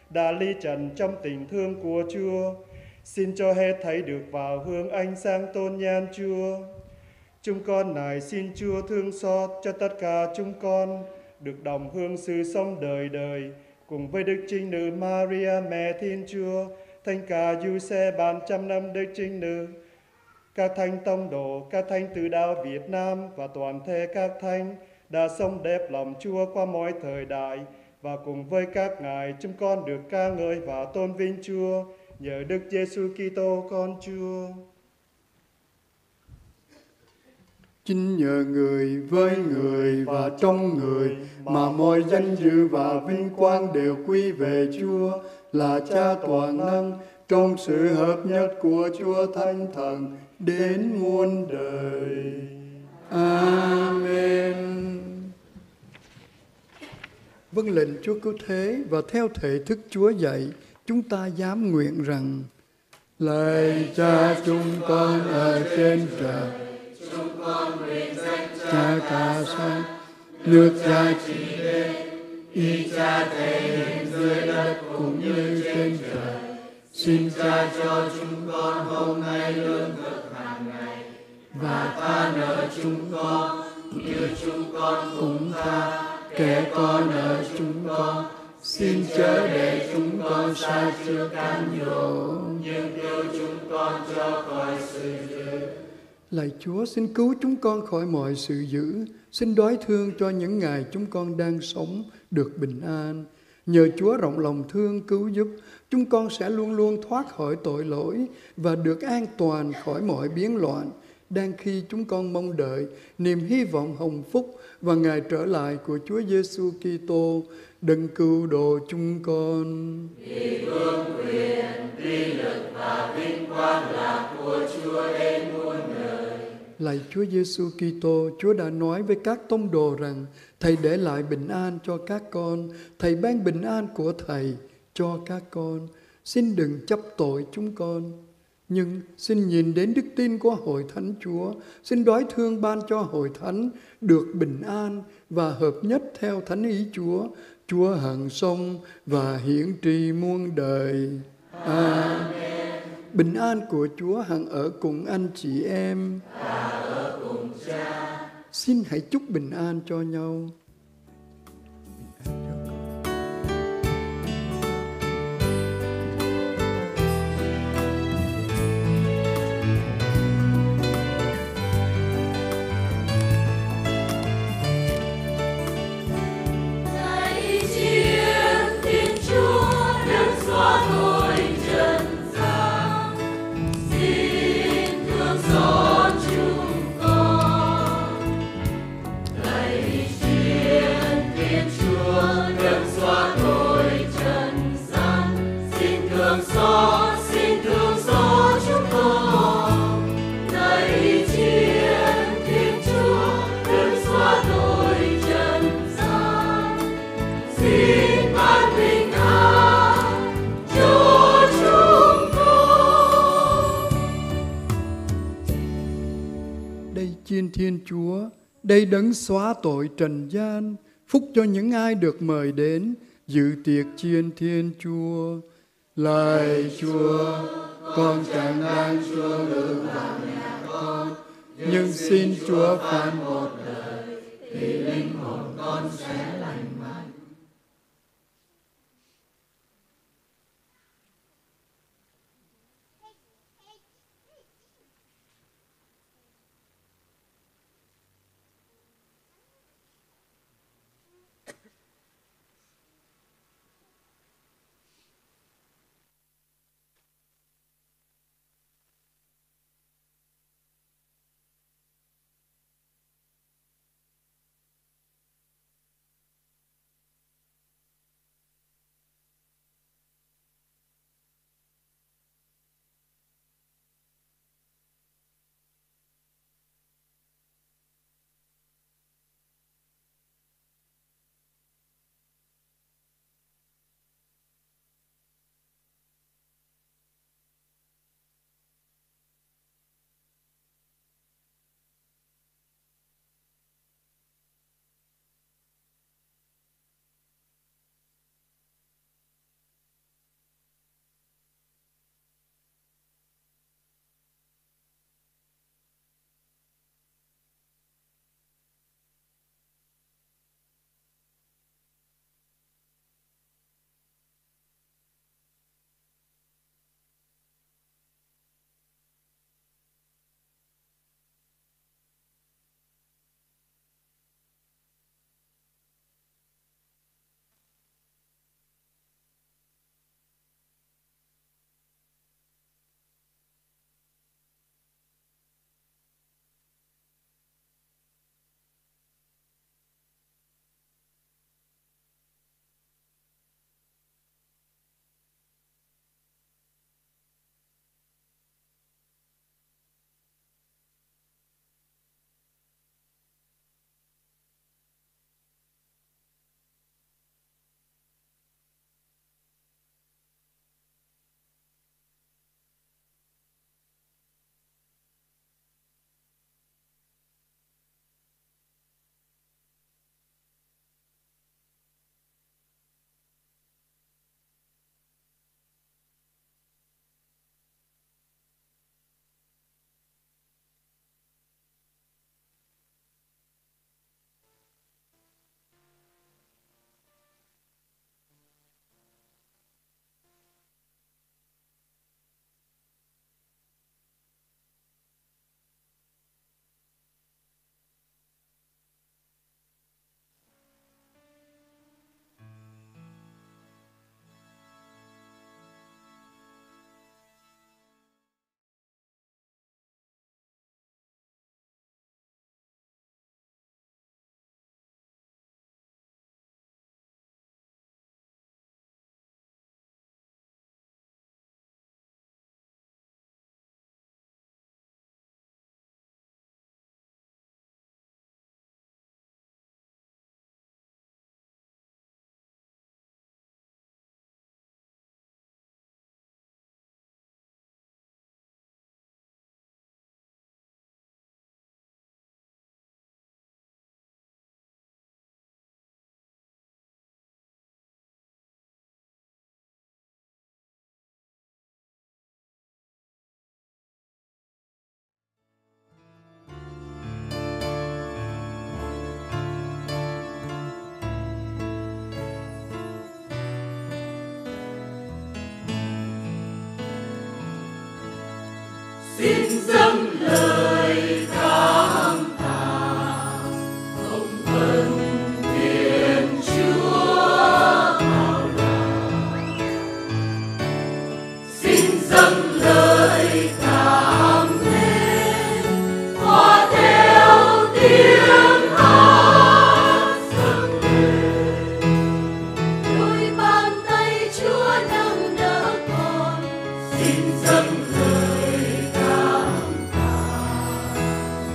đã ly trần trong tình thương của Chúa. Xin cho hết thảy được vào hương ánh sáng tôn nhan Chúa. Chúng con này xin Chúa thương xót cho tất cả chúng con được đồng hương sự sống đời đời cùng với Đức Trinh Nữ Maria mẹ Thiên Chúa, Thánh Cả Giuse ban trăm năm Đức Trinh Nữ, các thánh tông đồ, các thánh tử đạo Việt Nam và toàn thể các thánh đã sống đẹp lòng Chúa qua mọi thời đại, và cùng với các ngài chúng con được ca ngợi và tôn vinh Chúa nhờ Đức Giêsu Kitô con Chúa. Chính nhờ người, với người và trong người mà mọi danh dự và vinh quang đều quy về Chúa là Cha toàn năng, trong sự hợp nhất của Chúa Thánh Thần đến muôn đời. Amen. Vâng lệnh Chúa cứu thế và theo thể thức Chúa dạy, chúng ta dám nguyện rằng: Lạy Cha chúng con ở trên trời, chúng con nguyện danh Cha cả sáng, nước Cha chỉ đến, ý Cha thể hiện dưới đất cũng như trên trời. Xin Cha cho chúng con hôm nay lương thực hàng ngày, và tha nợ chúng con như chúng con cũng tha kẻ có nợ chúng con. Xin chớ để chúng con sa trước cám dỗ, nhưng cứu chúng con cho khỏi sự dữ. Lạy Chúa, xin cứu chúng con khỏi mọi sự dữ. Xin đói thương cho những ngày chúng con đang sống được bình an. Nhờ Chúa rộng lòng thương cứu giúp, chúng con sẽ luôn luôn thoát khỏi tội lỗi và được an toàn khỏi mọi biến loạn, đang khi chúng con mong đợi niềm hy vọng hồng phúc và ngày trở lại của Chúa Giêsu Kitô, đấng cứu độ chúng con. Vì vương quyền, uy lực và vinh quang là của Chúa đến muôn đời. Lạy Chúa Giêsu Kitô, Chúa đã nói với các tông đồ rằng Thầy để lại bình an cho các con, Thầy ban bình an của Thầy cho các con. Xin đừng chấp tội chúng con, nhưng xin nhìn đến đức tin của Hội Thánh Chúa. Xin đói thương ban cho Hội Thánh được bình an và hợp nhất theo thánh ý Chúa. Chúa hằng sống và hiển trị muôn đời. Amen. Bình an của Chúa hằng ở cùng anh chị em và ở cùng Cha. Xin hãy chúc bình an cho nhau. Chiên Thiên Chúa, đây đấng xóa tội trần gian, phúc cho những ai được mời đến dự tiệc chiên Thiên Chúa. Lạy Chúa, con chẳng đáng Chúa ngự vào nhà con, nhưng xin Chúa phán một lời thì linh hồn con sẽ lành mạnh. xin dâng lời cảm tạ công ơn Thiên Chúa bao la. Xin dâng lời cảm mến hòa theo tiếng hát dâng lên. Đôi bàn tay Chúa nâng đỡ con, xin dâng lời cảm tạ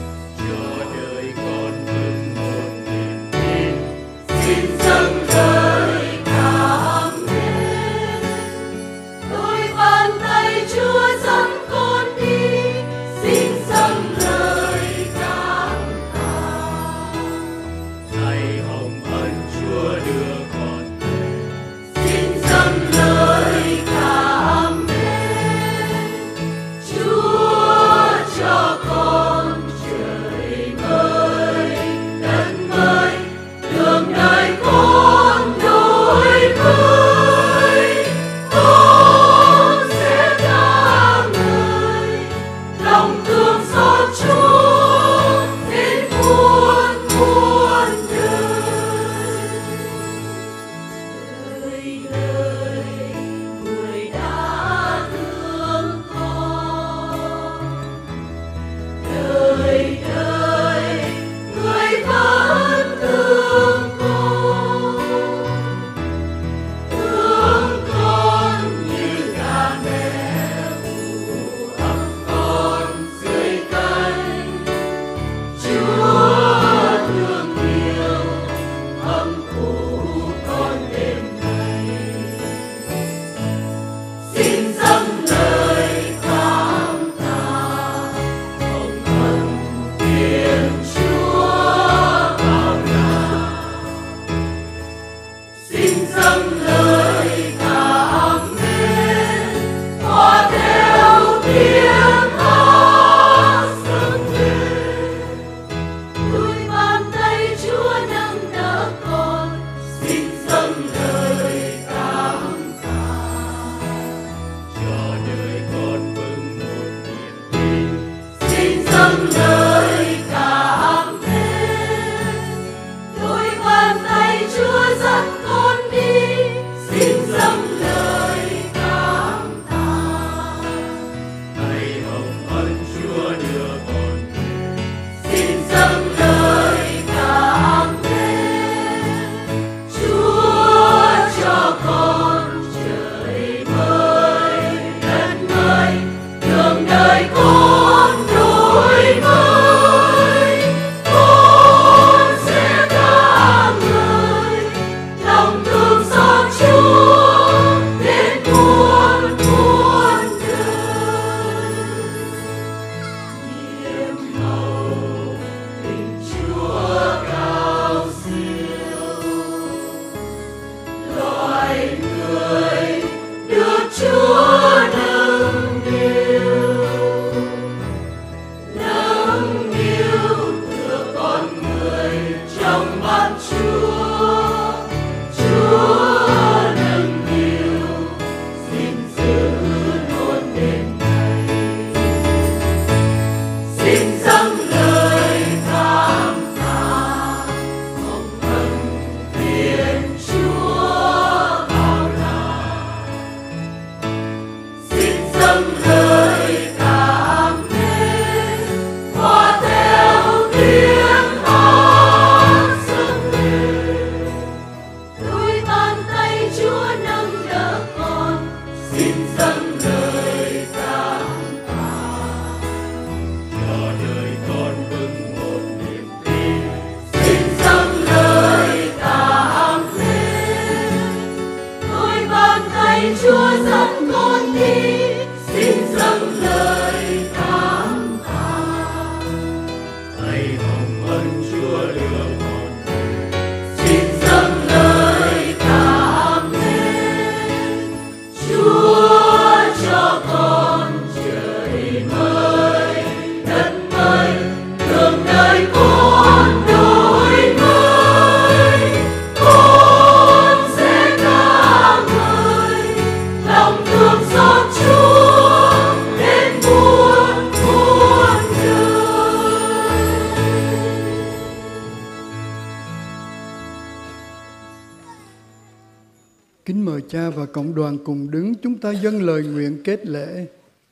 mời cha và cộng đoàn cùng đứng, chúng ta dâng lời nguyện kết lễ.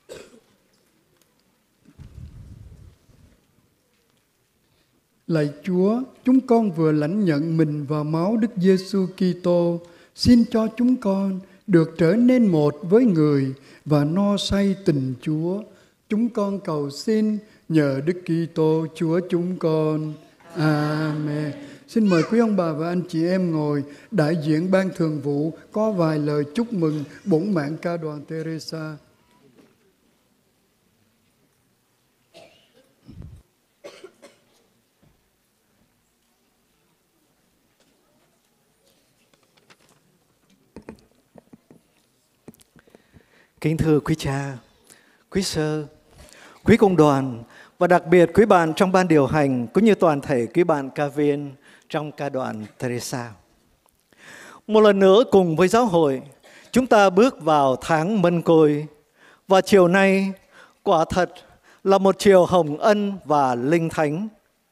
Lạy Chúa, chúng con vừa lãnh nhận mình và máu Đức Giêsu Kitô, xin cho chúng con được trở nên một với người và no say tình Chúa. Chúng con cầu xin nhờ Đức Kitô Chúa chúng con. Amen. Xin mời quý ông bà và anh chị em ngồi. Đại diện ban thường vụ có vài lời chúc mừng bổn mạng ca đoàn Teresa. Kính thưa quý cha, quý sơ, quý công đoàn và đặc biệt quý bạn trong ban điều hành cũng như toàn thể quý bạn ca viên trong ca đoàn Teresa. Một lần nữa cùng với giáo hội, chúng ta bước vào tháng Mân Côi và chiều nay quả thật là một chiều hồng ân và linh thánh.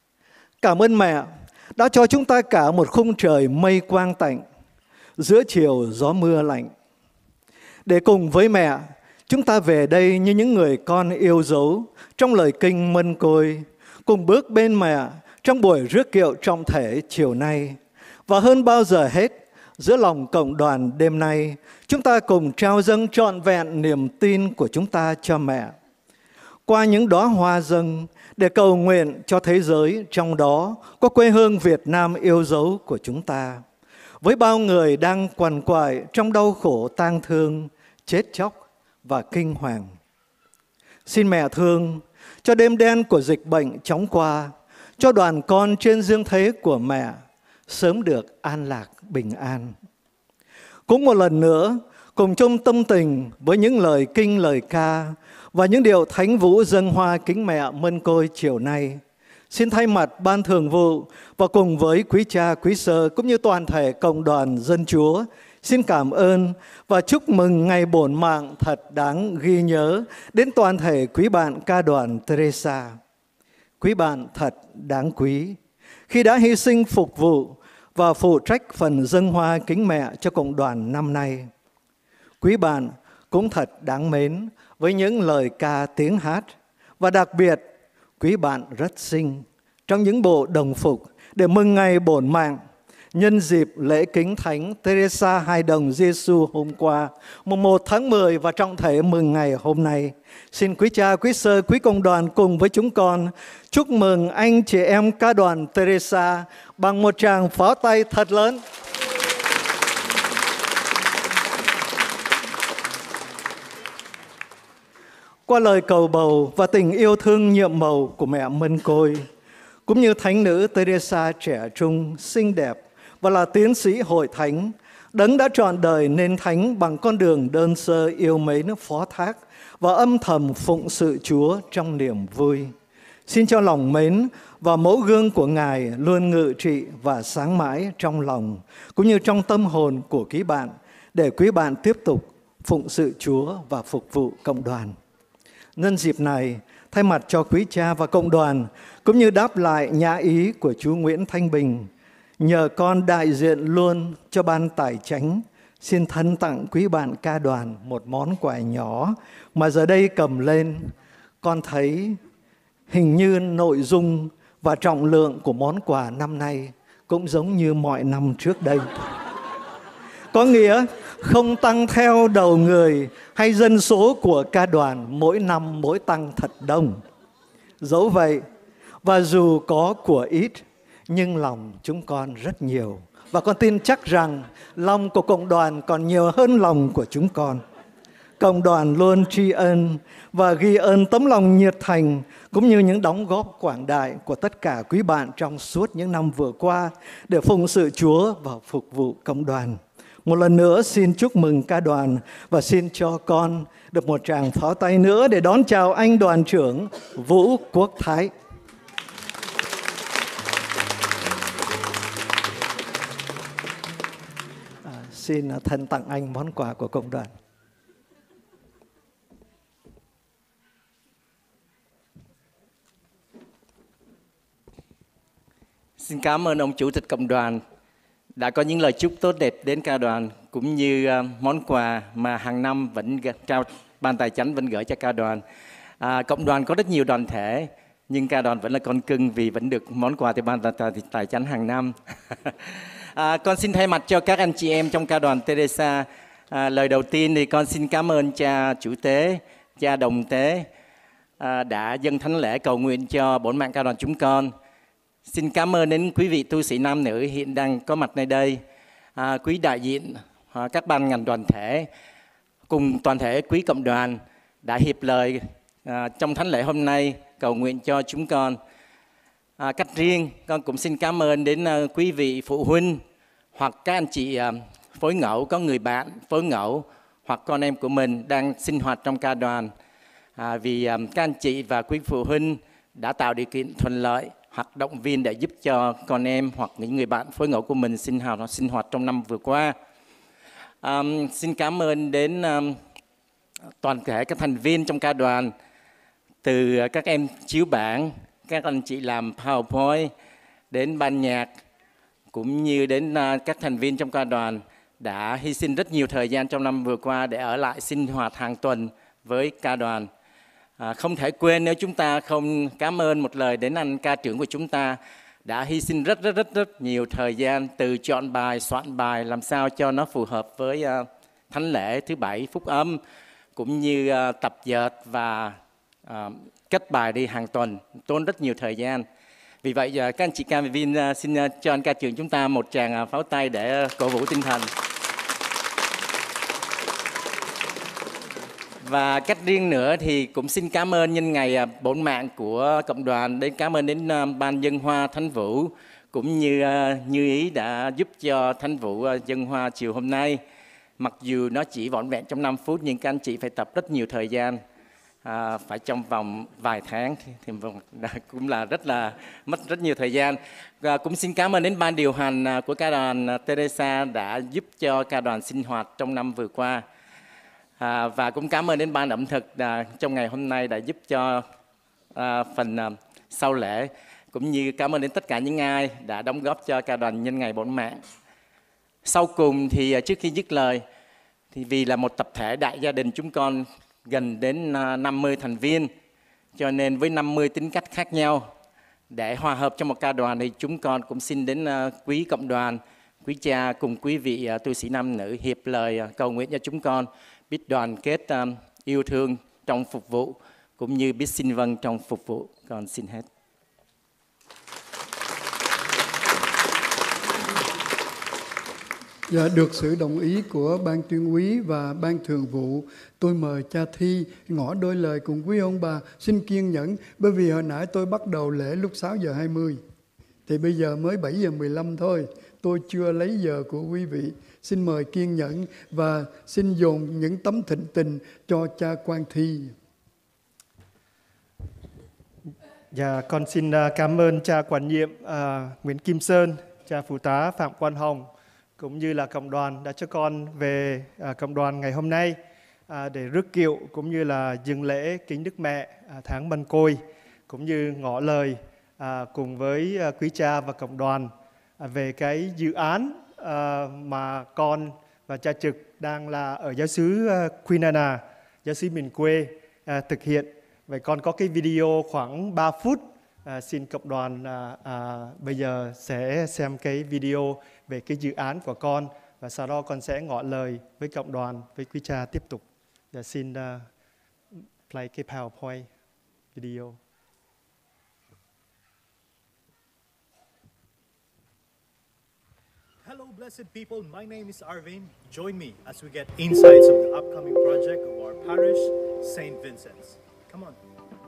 Cảm ơn mẹ đã cho chúng ta cả một khung trời mây quang tạnh, giữa chiều gió mưa lạnh. Để cùng với mẹ, chúng ta về đây như những người con yêu dấu trong lời kinh Mân Côi, cùng bước bên mẹ trong buổi rước kiệu trọng thể chiều nay. Và hơn bao giờ hết, giữa lòng cộng đoàn đêm nay, chúng ta cùng trao dâng trọn vẹn niềm tin của chúng ta cho mẹ. Qua những đóa hoa dâng để cầu nguyện cho thế giới, trong đó có quê hương Việt Nam yêu dấu của chúng ta. Với bao người đang quằn quại trong đau khổ tang thương, chết chóc và kinh hoàng. Xin mẹ thương, cho đêm đen của dịch bệnh chóng qua, cho đoàn con trên dương thế của mẹ sớm được an lạc bình an. Cũng một lần nữa, cùng chung tâm tình với những lời kinh lời ca và những điệu thánh vũ dâng hoa kính mẹ Mân Côi chiều nay, xin thay mặt ban thường vụ và cùng với quý cha, quý sơ cũng như toàn thể cộng đoàn dân Chúa, xin cảm ơn và chúc mừng ngày bổn mạng thật đáng ghi nhớ đến toàn thể quý bạn ca đoàn Teresa. Quý bạn thật đáng quý khi đã hy sinh phục vụ và phụ trách phần dâng hoa kính mẹ cho cộng đoàn năm nay. Quý bạn cũng thật đáng mến với những lời ca tiếng hát và đặc biệt quý bạn rất xinh trong những bộ đồng phục để mừng ngày bổn mạng nhân dịp lễ kính thánh Teresa Hài Đồng Giêsu hôm qua, mùng 1 tháng 10 và trọng thể mừng ngày hôm nay. Xin quý cha, quý sơ, quý công đoàn cùng với chúng con chúc mừng anh chị em ca đoàn Teresa bằng một tràng pháo tay thật lớn. Qua lời cầu bầu và tình yêu thương nhiệm màu của mẹ Mân Côi, cũng như thánh nữ Teresa trẻ trung, xinh đẹp và là tiến sĩ hội thánh, đấng đã trọn đời nên thánh bằng con đường đơn sơ yêu mến phó thác và âm thầm phụng sự Chúa trong niềm vui. Xin cho lòng mến và mẫu gương của Ngài luôn ngự trị và sáng mãi trong lòng, cũng như trong tâm hồn của quý bạn, để quý bạn tiếp tục phụng sự Chúa và phục vụ cộng đoàn. Nhân dịp này, thay mặt cho quý cha và cộng đoàn, cũng như đáp lại nhã ý của chú Nguyễn Thanh Bình, nhờ con đại diện luôn cho ban tài chánh, xin thân tặng quý bạn ca đoàn một món quà nhỏ mà giờ đây cầm lên. Con thấy hình như nội dung và trọng lượng của món quà năm nay cũng giống như mọi năm trước đây. Có nghĩa không tăng theo đầu người hay dân số của ca đoàn mỗi năm mỗi tăng thật đông. Dẫu vậy, và dù có của ít, nhưng lòng chúng con rất nhiều. Và con tin chắc rằng lòng của cộng đoàn còn nhiều hơn lòng của chúng con. Cộng đoàn luôn tri ân và ghi ơn tấm lòng nhiệt thành cũng như những đóng góp quảng đại của tất cả quý bạn trong suốt những năm vừa qua để phụng sự Chúa và phục vụ cộng đoàn. Một lần nữa xin chúc mừng ca đoàn và xin cho con được một tràng pháo tay nữa để đón chào anh đoàn trưởng Vũ Quốc Thái. Xin thân tặng anh món quà của cộng đoàn. Xin cảm ơn ông Chủ tịch Cộng đoàn đã có những lời chúc tốt đẹp đến ca đoàn, cũng như món quà mà hàng năm vẫn trao, ban tài chánh vẫn gửi cho ca đoàn. Cộng đoàn có rất nhiều đoàn thể, nhưng ca đoàn vẫn là con cưng vì vẫn được món quà từ ban tài chánh hàng năm. Con xin thay mặt cho các anh chị em trong ca đoàn Teresa, lời đầu tiên thì con xin cảm ơn cha chủ tế, cha đồng tế đã dâng thánh lễ cầu nguyện cho bổn mạng ca đoàn chúng con. Xin cảm ơn đến quý vị tu sĩ nam nữ hiện đang có mặt nơi đây, quý đại diện các ban ngành đoàn thể cùng toàn thể quý cộng đoàn đã hiệp lời trong thánh lễ hôm nay cầu nguyện cho chúng con. Cách riêng con cũng xin cảm ơn đến quý vị phụ huynh hoặc các anh chị phối ngẫu, có người bạn phối ngẫu hoặc con em của mình đang sinh hoạt trong ca đoàn, vì các anh chị và quý phụ huynh đã tạo điều kiện thuận lợi hoặc động viên để giúp cho con em hoặc những người bạn phối ngẫu của mình sinh hoạt trong năm vừa qua. Xin cảm ơn đến toàn thể các thành viên trong ca đoàn, từ các em chiếu bảng, các anh chị làm PowerPoint, đến ban nhạc, cũng như đến các thành viên trong ca đoàn đã hy sinh rất nhiều thời gian trong năm vừa qua để ở lại sinh hoạt hàng tuần với ca đoàn. Không thể quên nếu chúng ta không cảm ơn một lời đến anh ca trưởng của chúng ta đã hy sinh rất nhiều thời gian, từ chọn bài, soạn bài làm sao cho nó phù hợp với thánh lễ thứ bảy phúc âm, cũng như tập dượt và cất bài đi hàng tuần, tốn rất nhiều thời gian. Vì vậy các anh chị ca viên xin cho anh ca trưởng chúng ta một tràng pháo tay để cổ vũ tinh thần. Và cách riêng nữa thì cũng xin cảm ơn nhân ngày bổn mạng của cộng đoàn, đến cảm ơn đến ban dân hoa Thánh Vũ cũng như Như Ý đã giúp cho Thánh Vũ dân hoa chiều hôm nay. Mặc dù nó chỉ vỏn vẹn trong 5 phút nhưng các anh chị phải tập rất nhiều thời gian, phải trong vòng vài tháng thì cũng là mất rất nhiều thời gian. Cũng xin cảm ơn đến ban điều hành của ca đoàn Teresa đã giúp cho ca đoàn sinh hoạt trong năm vừa qua. Và cũng cảm ơn đến ban ẩm thực trong ngày hôm nay đã giúp cho phần sau lễ, cũng như cảm ơn đến tất cả những ai đã đóng góp cho ca đoàn nhân ngày bổn mạng. Sau cùng thì trước khi dứt lời thì vì là một tập thể đại gia đình chúng con gần đến 50 thành viên, cho nên với 50 tính cách khác nhau để hòa hợp trong một ca đoàn thì chúng con cũng xin đến quý cộng đoàn, quý cha cùng quý vị tu sĩ nam nữ hiệp lời cầu nguyện cho chúng con biết đoàn kết, yêu thương trong phục vụ, cũng như biết xin vâng trong phục vụ. Con xin hết. Dạ, được sự đồng ý của ban tuyên úy và ban thường vụ, tôi mời cha Thi ngỏ đôi lời cùng quý ông bà. Xin kiên nhẫn, bởi vì hồi nãy tôi bắt đầu lễ lúc 6 giờ 20, thì bây giờ mới 7 giờ 15 thôi. Tôi chưa lấy giờ của quý vị. Xin mời kiên nhẫn và xin dồn những tấm thịnh tình cho cha Quang Thi. Dạ, con xin cảm ơn cha quản nhiệm Nguyễn Kim Sơn, cha phụ tá Phạm Quang Hồng, cũng như là cộng đoàn đã cho con về cộng đoàn ngày hôm nay để rước kiệu cũng như là dâng lễ kính Đức Mẹ tháng Mân Côi, cũng như ngỏ lời cùng với quý cha và cộng đoàn về cái dự án mà con và cha Trực đang là ở giáo xứ Quinana, giáo xứ miền quê thực hiện. Vậy con có cái video khoảng 3 phút, xin cộng đoàn bây giờ sẽ xem cái video về cái dự án của con, và sau đó con sẽ ngỏ lời với cộng đoàn, với quý cha tiếp tục. Và xin play cái PowerPoint video. Hello, blessed people. My name is Arvin. Join me as we get insights of the upcoming project of our parish, St. Vincent's. Come on.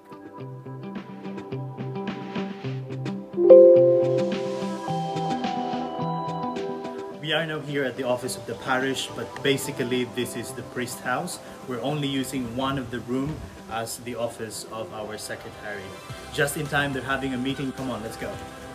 We are now here at the office of the parish, but basically this is the priest house. We're only using one of the room as the office of our secretary. Just in time, they're having a meeting. Come on, let's go.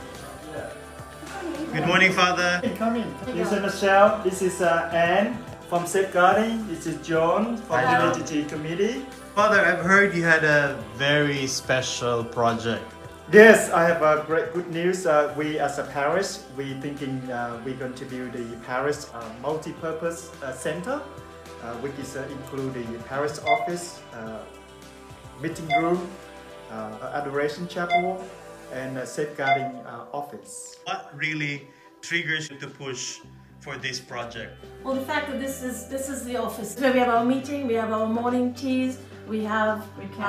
Good morning, Father. Come in. This is Michelle. This is Anne from Safeguarding. This is John from the Identity Committee. Father, I've heard you had a very special project. Yes, I have a great good news. We as a parish, we thinking we're going to build the parish multi-purpose center, which is include the parish office, meeting room, adoration chapel, and safeguarding office. What really triggers you to push for this project? Well, the fact that this is the office where we have our meeting, we have our morning teas, we have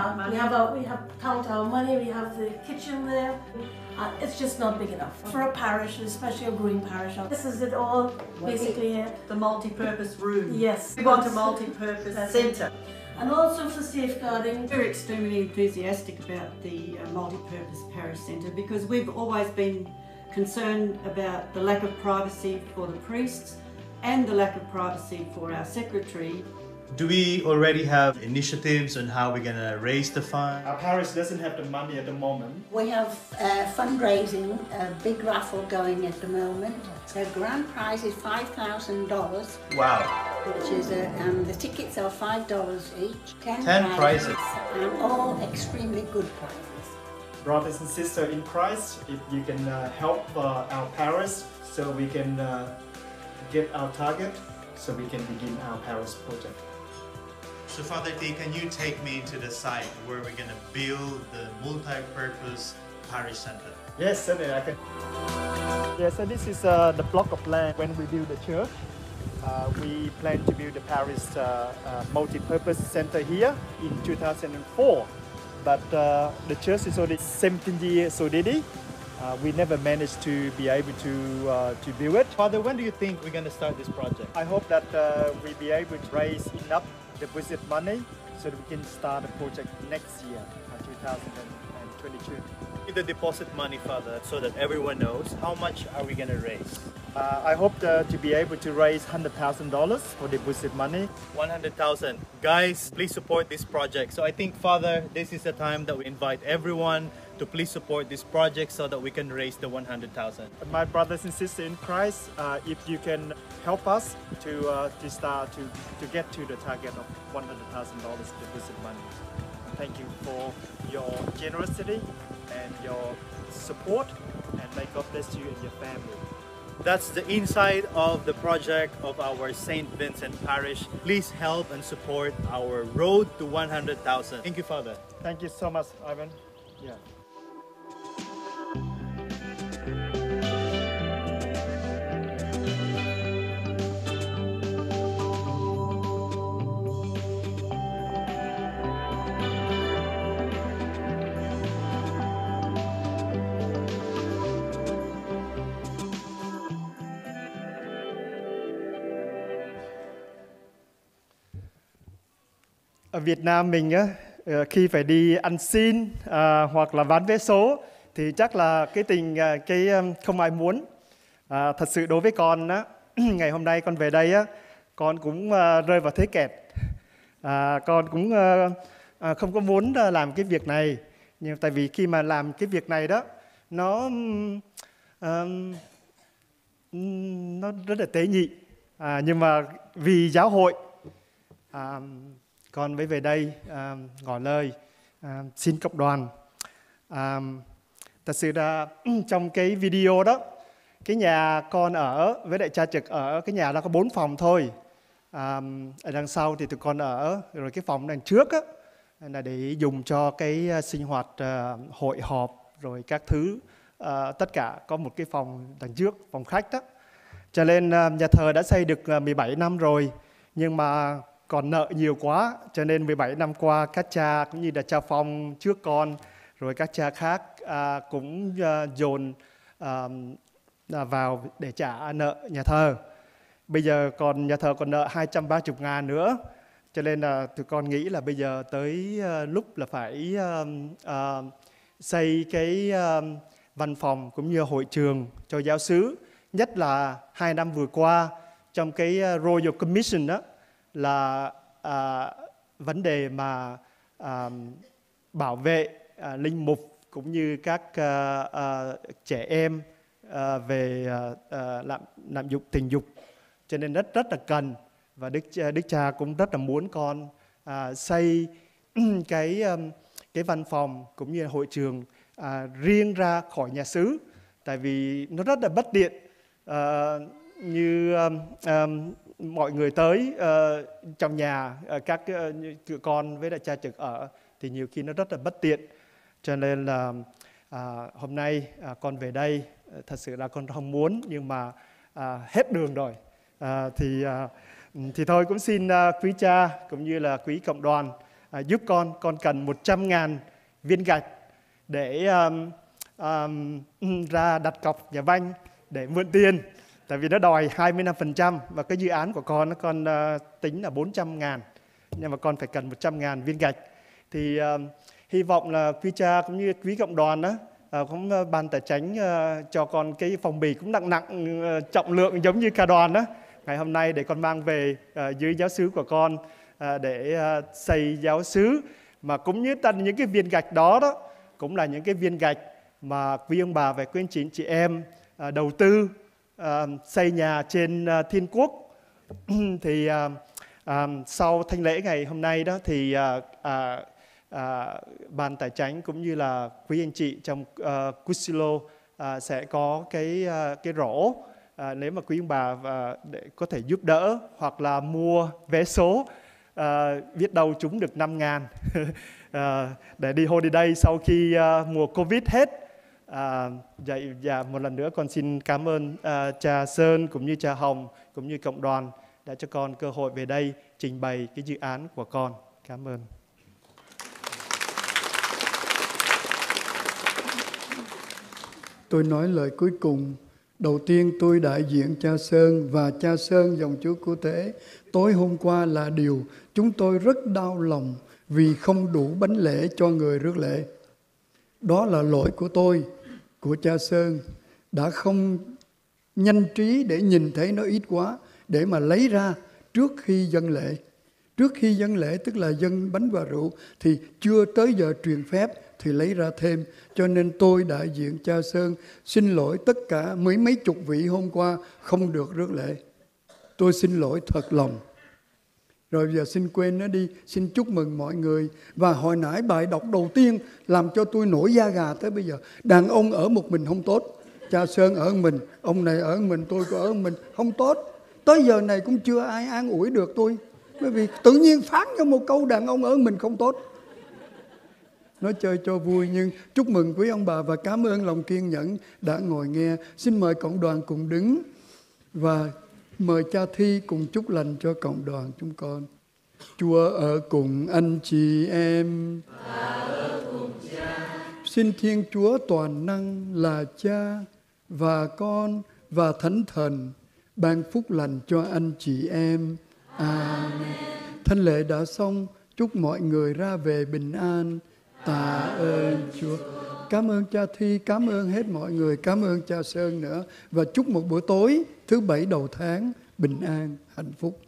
count our money, we have the kitchen there. It's just not big enough for a parish, especially a growing parish. This is it all basically here. The multi-purpose room. Yes, we want a multi-purpose centre. And also for safeguarding. We're extremely enthusiastic about the multi-purpose parish centre because we've always been concerned about the lack of privacy for the priests and the lack of privacy for our secretary. Do we already have initiatives on how we're going to raise the fund? Our parish doesn't have the money at the moment. We have fundraising, a big raffle going at the moment. The grand prize is $5,000. Wow. Which is, the tickets are $5 each. 10 prizes. And all extremely good prizes. Brothers and sisters in Christ, if you can help our parish so we can get our target, so we can begin our parish project. So Father T, can you take me to the site where we're going to build the multi-purpose parish center? Yes, certainly I can. Yeah, so this is the block of land when we build the church. We plan to build the parish multi-purpose center here in 2004. But the church is already 17 years already. We never managed to be able to build it. Father, when do you think we're going to start this project? I hope that we'll be able to raise enough deposit money so that we can start the project next year, 2022. The deposit money, Father, so that everyone knows how much are we going to raise? I hope to be able to raise $100,000 for deposit money. 100,000. Guys, please support this project. So I think, Father, this is the time that we invite everyone to please support this project so that we can raise the 100,000. My brothers and sisters in Christ, if you can help us to get to the target of $100,000 deposit money. Thank you for your generosity and your support, and may God bless you and your family. That's the inside of the project of our St. Vincent Parish. Please help and support our road to 100,000. Thank you, Father. Thank you so much, Ivan. Yeah. Ở Việt Nam mình á, khi phải đi ăn xin hoặc là bán vé số thì chắc là cái không ai muốn. Thật sự đối với con á, ngày hôm nay con về đây á, con cũng rơi vào thế kẹt. Con cũng không có muốn làm cái việc này, nhưng tại vì khi mà làm cái việc này đó, nó rất là tế nhị. Nhưng mà vì giáo hội, con mới về đây ngỏ lời xin cộng đoàn. Thật sự là trong cái video đó, cái nhà con ở với đại cha Trực ở, cái nhà đó có 4 phòng thôi. Ở đằng sau thì tụi con ở, rồi cái phòng đằng trước á, là để dùng cho cái sinh hoạt hội họp rồi các thứ. Tất cả có một cái phòng đằng trước, phòng khách đó. Cho nên nhà thờ đã xây được 17 năm rồi, nhưng mà còn nợ nhiều quá, cho nên 17 năm qua các cha cũng như là cha Phong trước con, rồi các cha khác cũng dồn vào để trả nợ nhà thờ. Bây giờ còn nhà thờ còn nợ 230.000 nữa, cho nên là tụi con nghĩ là bây giờ tới lúc là phải xây cái văn phòng cũng như hội trường cho giáo xứ. Nhất là 2 năm vừa qua trong cái Royal Commission đó, là vấn đề mà bảo vệ linh mục cũng như các trẻ em về lạm dụng tình dục, cho nên rất là cần, và Đức Cha cũng rất là muốn con xây cái văn phòng cũng như hội trường riêng ra khỏi nhà xứ, tại vì nó rất là bất tiện. Như mọi người tới trong nhà, các tụi con với lại cha trực ở thì nhiều khi nó rất là bất tiện. Cho nên là hôm nay con về đây, thật sự là con không muốn, nhưng mà hết đường rồi. Thì thôi cũng xin quý cha cũng như là quý cộng đoàn giúp con cần 100.000 viên gạch để ra đặt cọc nhà banh để mượn tiền. Tại vì nó đòi 25% và cái dự án của con tính là 400.000, nhưng mà con phải cần 100.000 viên gạch. Thì hy vọng là quý cha cũng như quý cộng đoàn đó, cũng ban tài chánh cho con cái phong bì cũng nặng trọng lượng giống như ca đoàn đó. Ngày hôm nay để con mang về dưới giáo xứ của con để xây giáo xứ, mà cũng như những cái viên gạch đó cũng là những cái viên gạch mà quý ông bà và quý anh chị em đầu tư xây nhà trên thiên quốc. Thì sau thánh lễ ngày hôm nay đó thì ban tài chánh cũng như là quý anh chị trong Cusilo sẽ có cái rổ, nếu mà quý ông bà để có thể giúp đỡ hoặc là mua vé số, biết đâu chúng được 5.000 để đi holiday sau khi mùa Covid hết. Và một lần nữa con xin cảm ơn cha Sơn cũng như cha Hồng cũng như cộng đoàn đã cho con cơ hội về đây trình bày cái dự án của con. Cảm ơn. Tôi nói lời cuối cùng. Đầu tiên tôi đại diện cha Sơn và cha Sơn dòng Chúa Cứu Thế. Tối hôm qua là điều chúng tôi rất đau lòng vì không đủ bánh lễ cho người rước lễ. Đó là lỗi của tôi, của cha Sơn, đã không nhanh trí để nhìn thấy nó ít quá để mà lấy ra trước khi dâng lễ. Trước khi dâng lễ tức là dâng bánh và rượu thì chưa tới giờ truyền phép thì lấy ra thêm. Cho nên tôi đại diện cha Sơn xin lỗi tất cả mấy chục vị hôm qua không được rước lễ. Tôi xin lỗi thật lòng. Rồi giờ xin quên nó đi, xin chúc mừng mọi người. Và hồi nãy bài đọc đầu tiên làm cho tôi nổi da gà tới bây giờ. Đàn ông ở một mình không tốt. Cha Sơn ở mình, ông này ở mình, tôi có ở mình, không tốt. Tới giờ này cũng chưa ai an ủi được tôi. Bởi vì tự nhiên phán cho một câu đàn ông ở mình không tốt. Nói chơi cho vui, nhưng chúc mừng quý ông bà và cảm ơn lòng kiên nhẫn đã ngồi nghe. Xin mời cộng đoàn cùng đứng và mời cha Thi cùng chúc lành cho cộng đoàn chúng con. Chúa ở cùng anh chị em và ở cùng cha. Xin Thiên Chúa toàn năng là Cha và Con và Thánh Thần ban phúc lành cho anh chị em. Amen. Thánh lễ đã xong, chúc mọi người ra về bình an. Tạ ơn Chúa. Cảm ơn cha Thi, cảm ơn hết mọi người, cảm ơn cha Sơn nữa. Và chúc một buổi tối thứ Bảy đầu tháng bình an, hạnh phúc.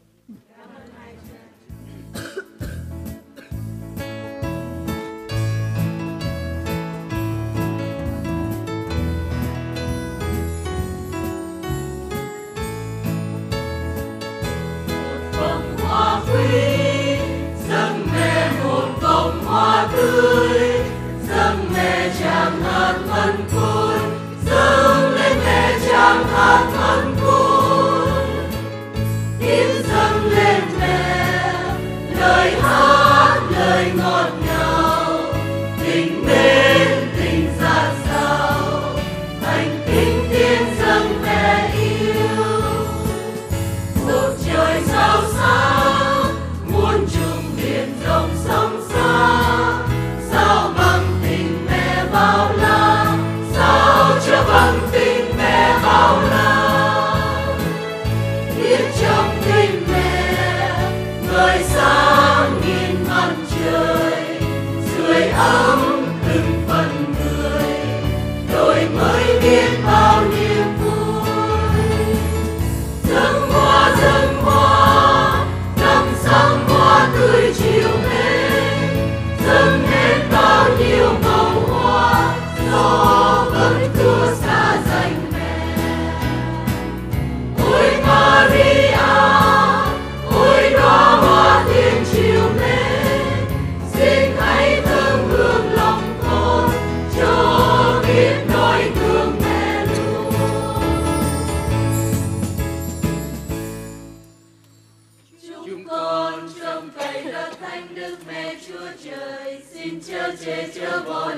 Vòng hoa quý dâng mẹ một vòng hoa tươi, dâng mẹ tràng hạt thân côi, dâng lên mẹ tràng hạt thân côi.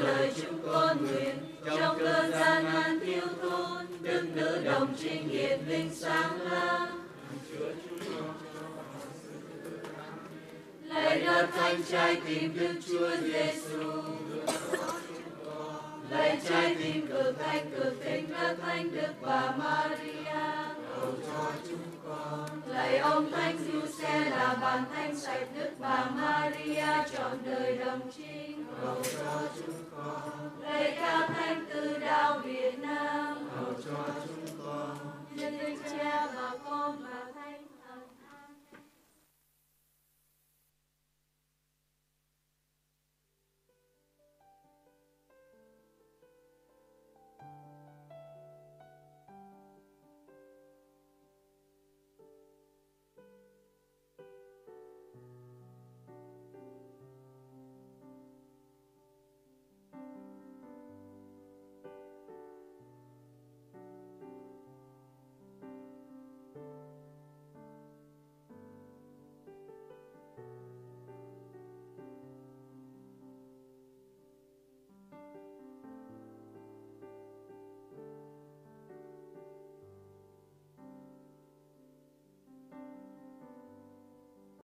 lời chúng con nguyện, trong cơn gian nan thiếu thốn, đức nữ đồng trinh hiển vinh sáng láng. Lạy đất thánh trái tim Đức Chúa Giêsu, lạy trái tim cực thánh cực thính các thánh Đức Bà Maria, cầu cho chúng con. Lạy ông Thánh Giuse là bàn thánh sạch Đức Bà Maria trọn đời đồng trinh, cầu cho